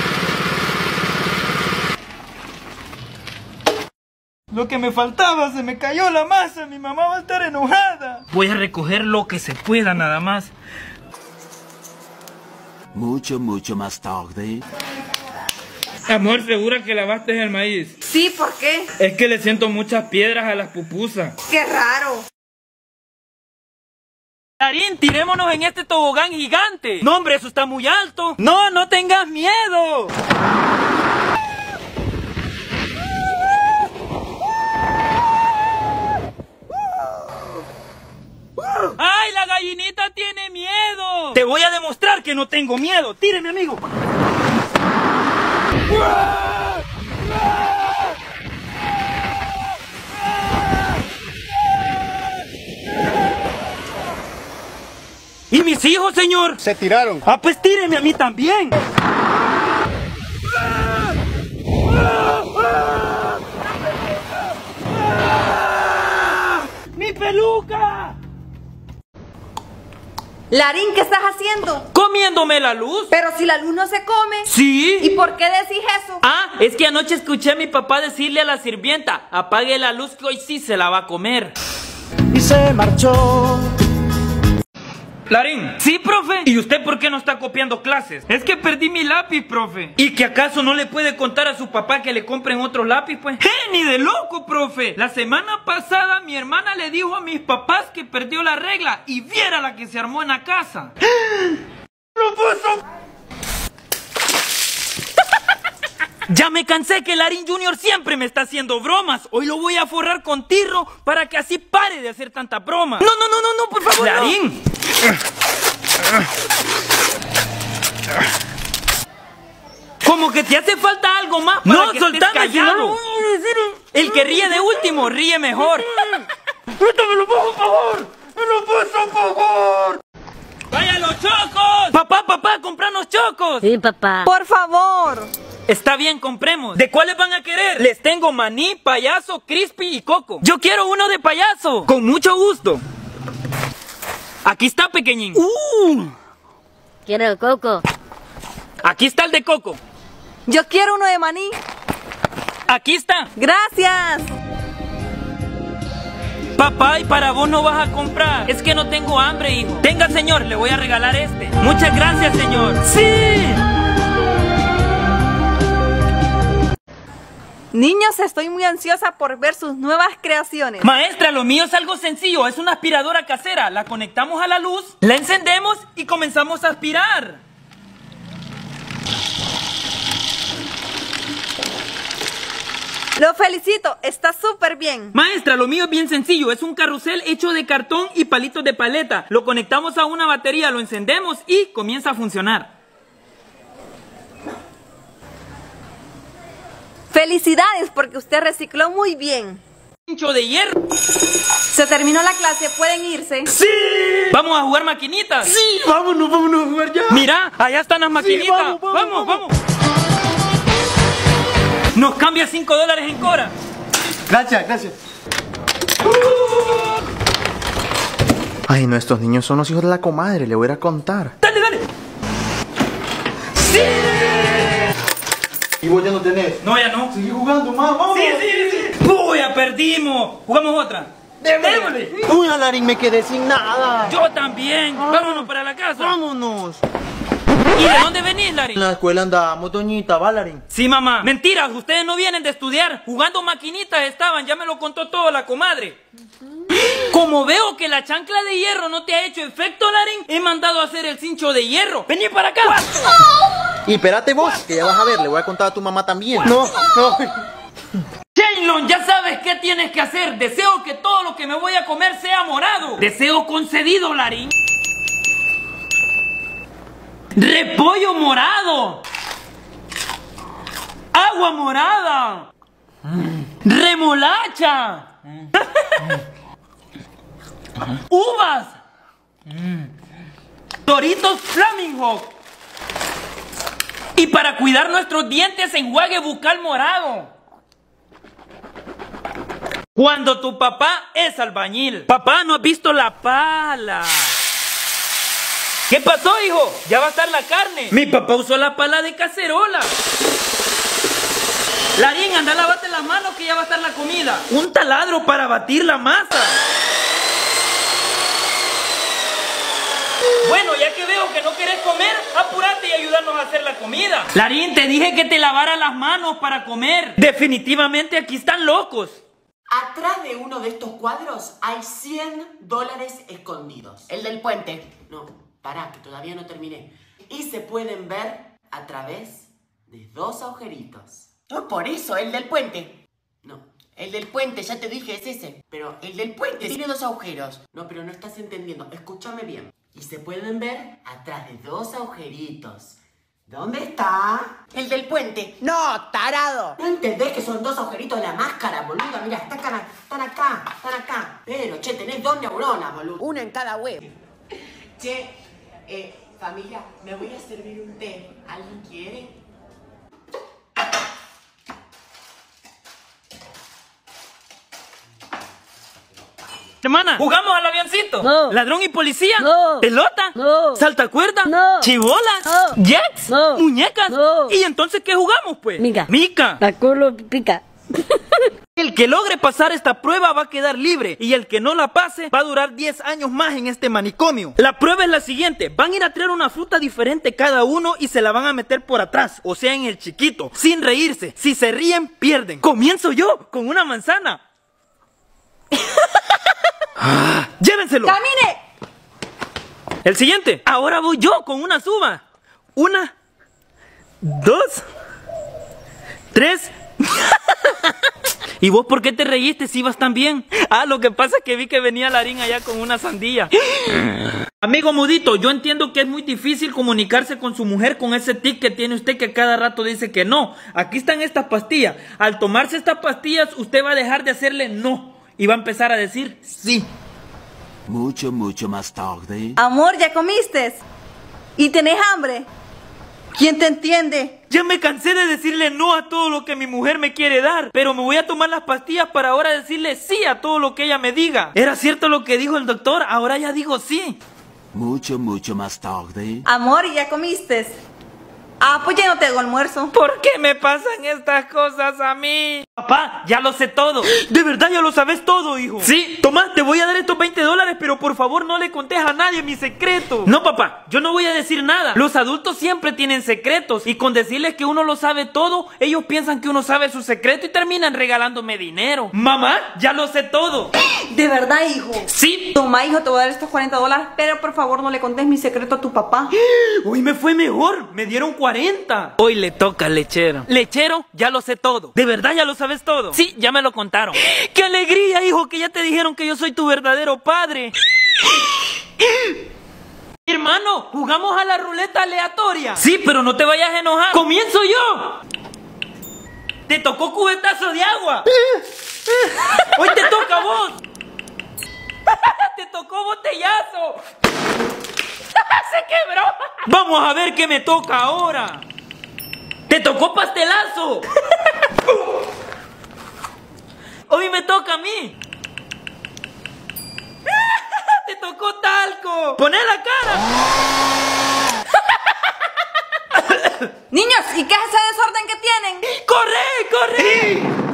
Lo que me faltaba, se me cayó la masa. Mi mamá va a estar enojada. Voy a recoger lo que se pueda nada más. Mucho más tarde. Amor, ¿segura que lavaste el maíz? Sí, ¿por qué? Es que le siento muchas piedras a las pupusas. ¡Qué raro! Larín, tirémonos en este tobogán gigante. No, hombre, eso está muy alto. No tengas miedo. ¡Ay, la gallinita tiene miedo! Te voy a demostrar que no tengo miedo. Tíreme, amigo. ¿Y mis hijos, señor? Se tiraron. Pues tíreme a mí también. ¡Mi peluca! Larín, ¿qué estás haciendo? ¡Comiéndome la luz! Pero si la luz no se come. ¿Sí? ¿Y por qué decís eso? Es que anoche escuché a mi papá decirle a la sirvienta: apague la luz que hoy sí se la va a comer. Y se marchó. Larín. ¿Sí, profe? ¿Y usted por qué no está copiando clases? Es que perdí mi lápiz, profe. ¿Y que acaso no le puede contar a su papá que le compren otro lápiz, pues? ¡Ni de loco, profe! La semana pasada mi hermana le dijo a mis papás que perdió la regla y viera la que se armó en la casa. ¡Lo puso! Ya me cansé que Larín Jr. siempre me está haciendo bromas. Hoy lo voy a forrar con tirro para que así pare de hacer tanta broma. No, por favor, Larín. Como que te hace falta algo más para que estés callado. El que ríe de último ríe mejor. ¡Métamelo, por favor! ¡Me lo puso, por favor! ¡Vaya los chocos! Papá, compranos chocos. Sí, papá. Por favor. Está bien, compremos. ¿De cuáles van a querer? Les tengo maní, payaso, crispy y coco. Yo quiero uno de payaso. Con mucho gusto. Aquí está, pequeñín. Quiero coco. Aquí está el de coco. Yo quiero uno de maní. Aquí está. Gracias. Papá, ¿y para vos no vas a comprar? Es que no tengo hambre, hijo. Tenga, señor, le voy a regalar este. Muchas gracias, señor. ¡Sí! Niños, estoy muy ansiosa por ver sus nuevas creaciones. Maestra, lo mío es algo sencillo. Es una aspiradora casera. La conectamos a la luz, la encendemos y comenzamos a aspirar. Lo felicito, está súper bien. Maestra, lo mío es bien sencillo. Es un carrusel hecho de cartón y palitos de paleta. Lo conectamos a una batería, lo encendemos y comienza a funcionar. Felicidades porque usted recicló muy bien. Cincho de hierro. Se terminó la clase, ¿pueden irse? ¡Sí! ¿Vamos a jugar maquinitas? Sí, vámonos a jugar ya. Mira, allá están las maquinitas. Sí, vamos. Nos cambia $5 en Cora. Gracias. Ay, no, estos niños son los hijos de la comadre, le voy a ir a contar. Dale. ¡Sí! ¿Y vos ya no tenés? No, ya no. Sigue jugando, mamá, vamos. Sí. Uy, ya perdimos. ¿Jugamos otra? Démosle. Uy, Alarín, me quedé sin nada. Yo también. Vámonos para la casa. Vámonos. ¿Y de dónde venís, Larín? En la escuela andamos, doñita, ¿va, Larín? Sí, mamá. Mentiras, ustedes no vienen de estudiar. Jugando maquinitas estaban, ya me lo contó todo la comadre. Como veo que la chancla de hierro no te ha hecho efecto, Larín, he mandado a hacer el cincho de hierro. Vení para acá. Y espérate vos, que ya vas a ver, le voy a contar a tu mamá también. No. Shenlong, ya sabes qué tienes que hacer. Deseo que todo lo que me voy a comer sea morado. Deseo concedido, Larín. Repollo morado. Agua morada. Remolacha. Uvas. Doritos Flaming Hot. Y para cuidar nuestros dientes, enjuague bucal morado. Cuando tu papá es albañil. Papá, ¿no has visto la pala? ¿Qué pasó, hijo? Ya va a estar la carne. Mi papá usó la pala de cacerola. Larín, anda, lávate las manos que ya va a estar la comida. Un taladro para batir la masa. Bueno, ya que veo que no querés comer, apúrate y ayúdanos a hacer la comida. Larín, te dije que te lavara las manos para comer. Definitivamente aquí están locos. Atrás de uno de estos cuadros hay $100 escondidos. El del puente. No, pará, que todavía no terminé. Y se pueden ver a través de 2 agujeritos. No, por eso, el del puente. No, el del puente, ya te dije, es ese. Pero el del puente tiene 2 agujeros. No, pero no estás entendiendo. Escúchame bien. Y se pueden ver atrás de 2 agujeritos. ¿Dónde está? El del puente. No, tarado. ¿No entendés que son 2 agujeritos de la máscara, boluda? Mira, están acá. Pero, che, tenés 2 neuronas, boludo. Una en cada huevo. Che, familia, me voy a servir un té. ¿Alguien quiere? Hermana, ¿jugamos al avioncito? No. ¿Ladrón y policía? No. ¿Pelota? No. ¿Saltacuerda? No. ¿Chibolas? No. ¿Jets? No. ¿Muñecas? No. ¿Y entonces qué jugamos, pues? Mica. La culo pica. El que logre pasar esta prueba va a quedar libre y el que no la pase va a durar 10 años más en este manicomio. La prueba es la siguiente: van a ir a traer una fruta diferente cada uno y se la van a meter por atrás, o sea en el chiquito, sin reírse. Si se ríen, pierden. Comienzo yo con una manzana. ¡Llévenselo! ¡Camine! El siguiente. Ahora voy yo con una uvas. 1, 2, 3. ¿Y vos por qué te reíste si ibas tan bien? Ah, lo que pasa es que vi que venía Larín allá con una sandía. Amigo mudito, yo entiendo que es muy difícil comunicarse con su mujer con ese tic que tiene usted que cada rato dice que no. Aquí están estas pastillas. Al tomarse estas pastillas, usted va a dejar de hacerle no y va a empezar a decir sí. Mucho más tarde. Amor, ¿ya comiste? ¿Y tenés hambre? ¿Quién te entiende? Ya me cansé de decirle no a todo lo que mi mujer me quiere dar, pero me voy a tomar las pastillas para ahora decirle sí a todo lo que ella me diga. ¿Era cierto lo que dijo el doctor? Ahora ya digo sí. Mucho más tarde. Amor, ¿ya comiste? Ah, pues ya no te hago almuerzo. ¿Por qué me pasan estas cosas a mí? Papá, ya lo sé todo. De verdad ya lo sabes todo, hijo. Sí, toma, te voy a dar estos $20, pero por favor no le contes a nadie mi secreto. No, papá, yo no voy a decir nada. Los adultos siempre tienen secretos y con decirles que uno lo sabe todo, ellos piensan que uno sabe su secreto y terminan regalándome dinero. Mamá, ya lo sé todo. ¿De verdad, hijo? Sí. Toma, hijo, te voy a dar estos $40, pero por favor no le contes mi secreto a tu papá. Hoy me fue mejor, me dieron 40. Hoy le toca al lechero. Lechero, ya lo sé todo. ¿De verdad ya lo sabes todo? Sí, ya me lo contaron. ¡Qué alegría, hijo, que ya te dijeron que yo soy tu verdadero padre! Hermano, ¿jugamos a la ruleta aleatoria? Sí, pero no te vayas a enojar. ¡Comienzo yo! ¡Te tocó cubetazo de agua! ¡Hoy te toca a vos! ¡Te tocó botellazo! ¡Se quebró! Vamos a ver qué me toca ahora. ¡Te tocó pastelazo! Hoy me toca a mí. ¡Te tocó talco! ¡Poné la cara! Niños, ¿y qué es ese desorden que tienen? ¡Corre, corre!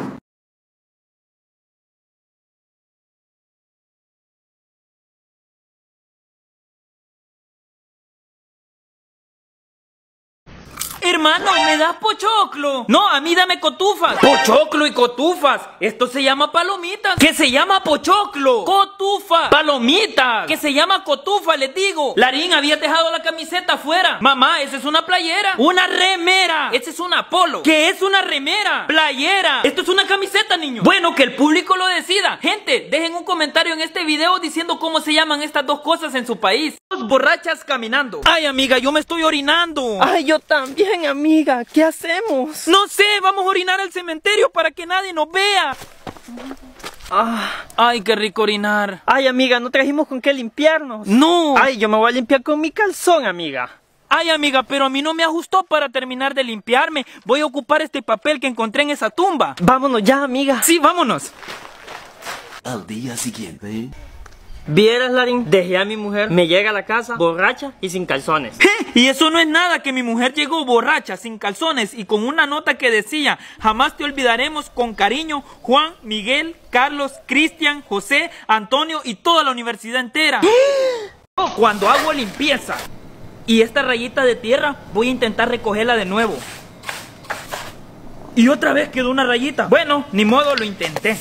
Hermano, ¿me das pochoclo? No, a mí dame cotufas. Pochoclo y cotufas. Esto se llama palomitas. ¿Qué se llama pochoclo? Cotufa. Palomitas. ¿Qué se llama cotufa? Les digo. Larín, habías dejado la camiseta afuera. Mamá, esa es una playera. Una remera. Esa es una polo. ¿Qué es una remera? Playera. Esto es una camiseta, niño. Bueno, que el público lo decida. Gente, dejen un comentario en este video diciendo cómo se llaman estas dos cosas en su país. Dos borrachas caminando. Ay, amiga, yo me estoy orinando. Ay, yo también, amiga. ¿Qué hacemos? No sé, vamos a orinar al cementerio para que nadie nos vea. Ay, qué rico orinar. Ay, amiga, no trajimos con qué limpiarnos. No. Ay, yo me voy a limpiar con mi calzón, amiga. Ay, amiga, pero a mí no me ajustó para terminar de limpiarme. Voy a ocupar este papel que encontré en esa tumba. Vámonos ya, amiga. Sí, vámonos. Al día siguiente... Vieras, Larín, dejé a mi mujer, me llega a la casa borracha y sin calzones. Y eso no es nada, que mi mujer llegó borracha, sin calzones y con una nota que decía: jamás te olvidaremos, con cariño, Juan, Miguel, Carlos, Cristian, José, Antonio y toda la universidad entera. Cuando hago limpieza y esta rayita de tierra, voy a intentar recogerla de nuevo. Y otra vez quedó una rayita. Bueno, ni modo, lo intenté.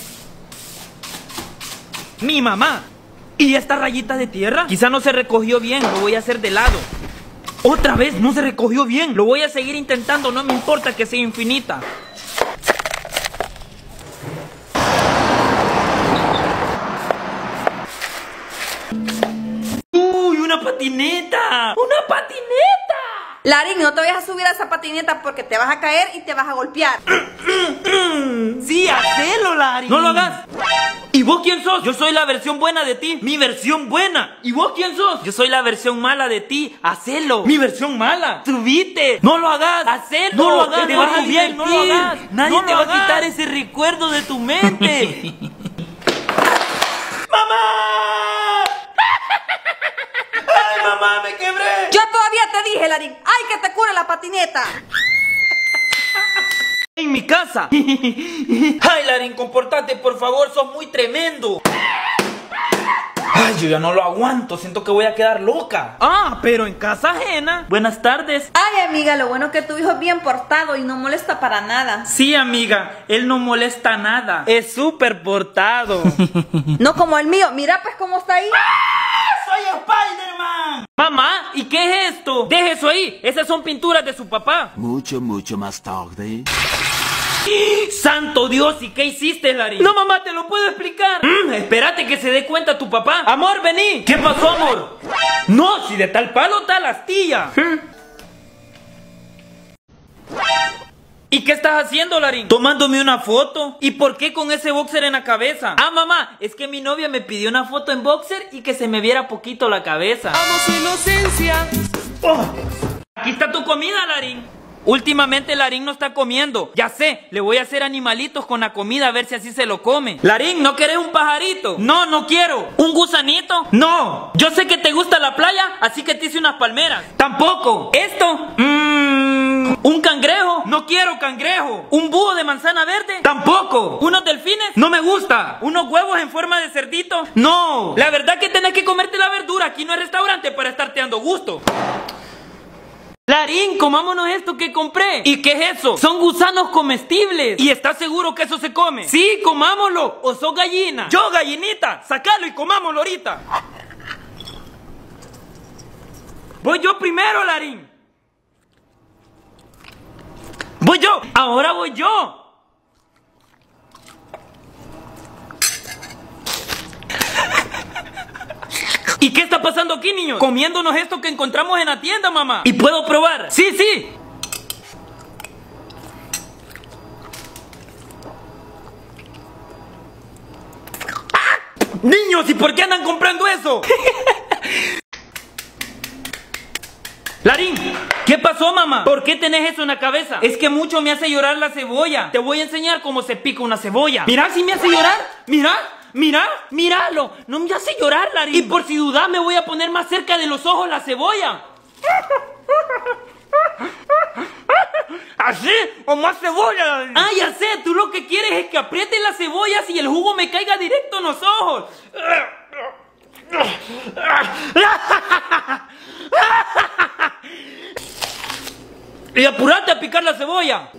Mi mamá. ¿Y esta rayita de tierra? Quizá no se recogió bien, lo voy a hacer de lado. Otra vez, no se recogió bien. Lo voy a seguir intentando, no me importa que sea infinita. ¡Uy, una patineta! ¡Una patineta! Larín, no te vayas a subir a esa patineta porque te vas a caer y te vas a golpear. Sí, hacelo, Larín. No lo hagas. ¿Y vos quién sos? Yo soy la versión buena de ti. Mi versión buena. ¿Y vos quién sos? Yo soy la versión mala de ti. Hacelo. Mi versión mala. Subite. No lo hagas. Hacelo. No lo hagas. Te vas a divertir. No lo hagas. Nadie te va a quitar ese recuerdo de tu mente. ¡Mamá! ¡Ay, mamá, me quebré! Yo todavía te dije, Larín, ¡ay, que te cure la patineta! En mi casa. Ay, Larín, comportate, por favor, sos muy tremendo. Ay, yo ya no lo aguanto, siento que voy a quedar loca. Ah, pero en casa ajena. Buenas tardes. Ay, amiga, lo bueno es que tu hijo es bien portado y no molesta para nada. Sí, amiga, él no molesta nada. Es súper portado. No como el mío, mira pues cómo está ahí. ¡Soy Spider-Man! Mamá, ¿y qué es esto? Deje eso ahí, esas son pinturas de su papá. Mucho más tarde... ¡Santo Dios! ¿Y qué hiciste, Larín? No, mamá, te lo puedo explicar. Espérate que se dé cuenta tu papá. Amor, vení. ¿Qué pasó, amor? No, si de tal palo tal astilla. ¿Y qué estás haciendo, Larín? Tomándome una foto. ¿Y por qué con ese boxer en la cabeza? Ah, mamá, es que mi novia me pidió una foto en boxer y que se me viera poquito la cabeza. ¡Vamos, inocencia! Oh, aquí está tu comida, Larín. Últimamente Larín no está comiendo. Ya sé, le voy a hacer animalitos con la comida a ver si así se lo come. Larín, ¿no querés un pajarito? No, no quiero. ¿Un gusanito? No. Yo sé que te gusta la playa, así que te hice unas palmeras. Tampoco. ¿Esto? ¿Un cangrejo? No quiero cangrejo. ¿Un búho de manzana verde? Tampoco. ¿Unos delfines? No me gusta. ¿Unos huevos en forma de cerdito? No. La verdad que tenés que comerte la verdura. Aquí no es restaurante para estarte dando gusto. Larín, comámonos esto que compré. ¿Y qué es eso? Son gusanos comestibles. ¿Y estás seguro que eso se come? Sí, comámoslo. ¿O sos gallina? Yo, gallinita. Sacalo y comámoslo ahorita. Voy yo primero, Larín. Voy yo. Ahora voy yo. ¿Y qué está pasando aquí, niños? Comiéndonos esto que encontramos en la tienda, mamá. ¿Y puedo probar? Sí, sí. ¡Ah! Niños, ¿y por qué andan comprando eso? Larín, ¿qué pasó, mamá? ¿Por qué tenés eso en la cabeza? Es que mucho me hace llorar la cebolla. Te voy a enseñar cómo se pica una cebolla. Mirá si me hace llorar. Mirá. Mirá, míralo, no me hace llorar, Larín. Y por si dudas me voy a poner más cerca de los ojos la cebolla. ¿Así? ¿O más cebolla, Larín? Ah, ya sé, tú lo que quieres es que apriete las cebollas y el jugo me caiga directo en los ojos. Y apúrate a picar la cebolla.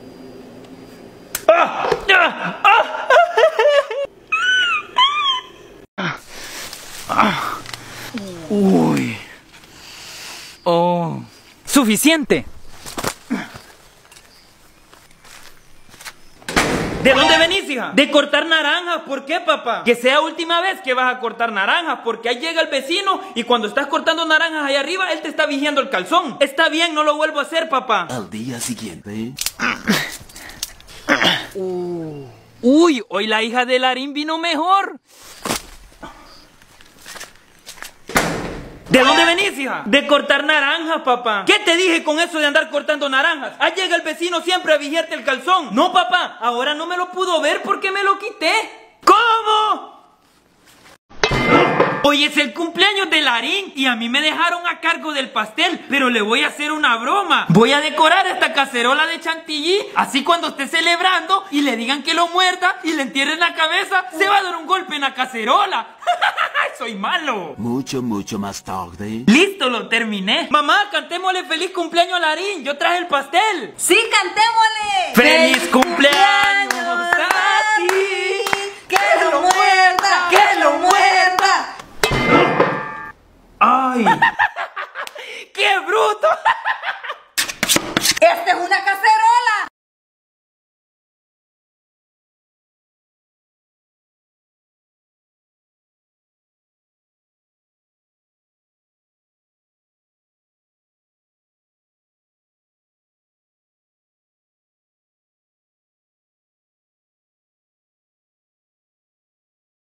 Uy. Oh. Suficiente. ¿De dónde venís, hija? De cortar naranjas. ¿Por qué, papá? Que sea última vez que vas a cortar naranjas, porque ahí llega el vecino y cuando estás cortando naranjas ahí arriba, él te está vigiando el calzón. Está bien, no lo vuelvo a hacer, papá. Al día siguiente. Uy, hoy la hija de Larín vino mejor. ¿De dónde venís, hija? De cortar naranjas, papá. ¿Qué te dije con eso de andar cortando naranjas? Ahí llega el vecino siempre a vigiarte el calzón. No, papá, ahora no me lo pudo ver porque me lo quité. ¿Cómo? Hoy es el cumpleaños de Larín y a mí me dejaron a cargo del pastel, pero le voy a hacer una broma. Voy a decorar esta cacerola de chantilly, así cuando esté celebrando y le digan que lo muerda y le entierren la cabeza, se va a dar un golpe en la cacerola. Soy malo. Mucho más tarde. Listo, lo terminé. Mamá, cantémosle feliz cumpleaños a Larín. Yo traje el pastel. Sí, cantémosle. ¡Feliz cumpleaños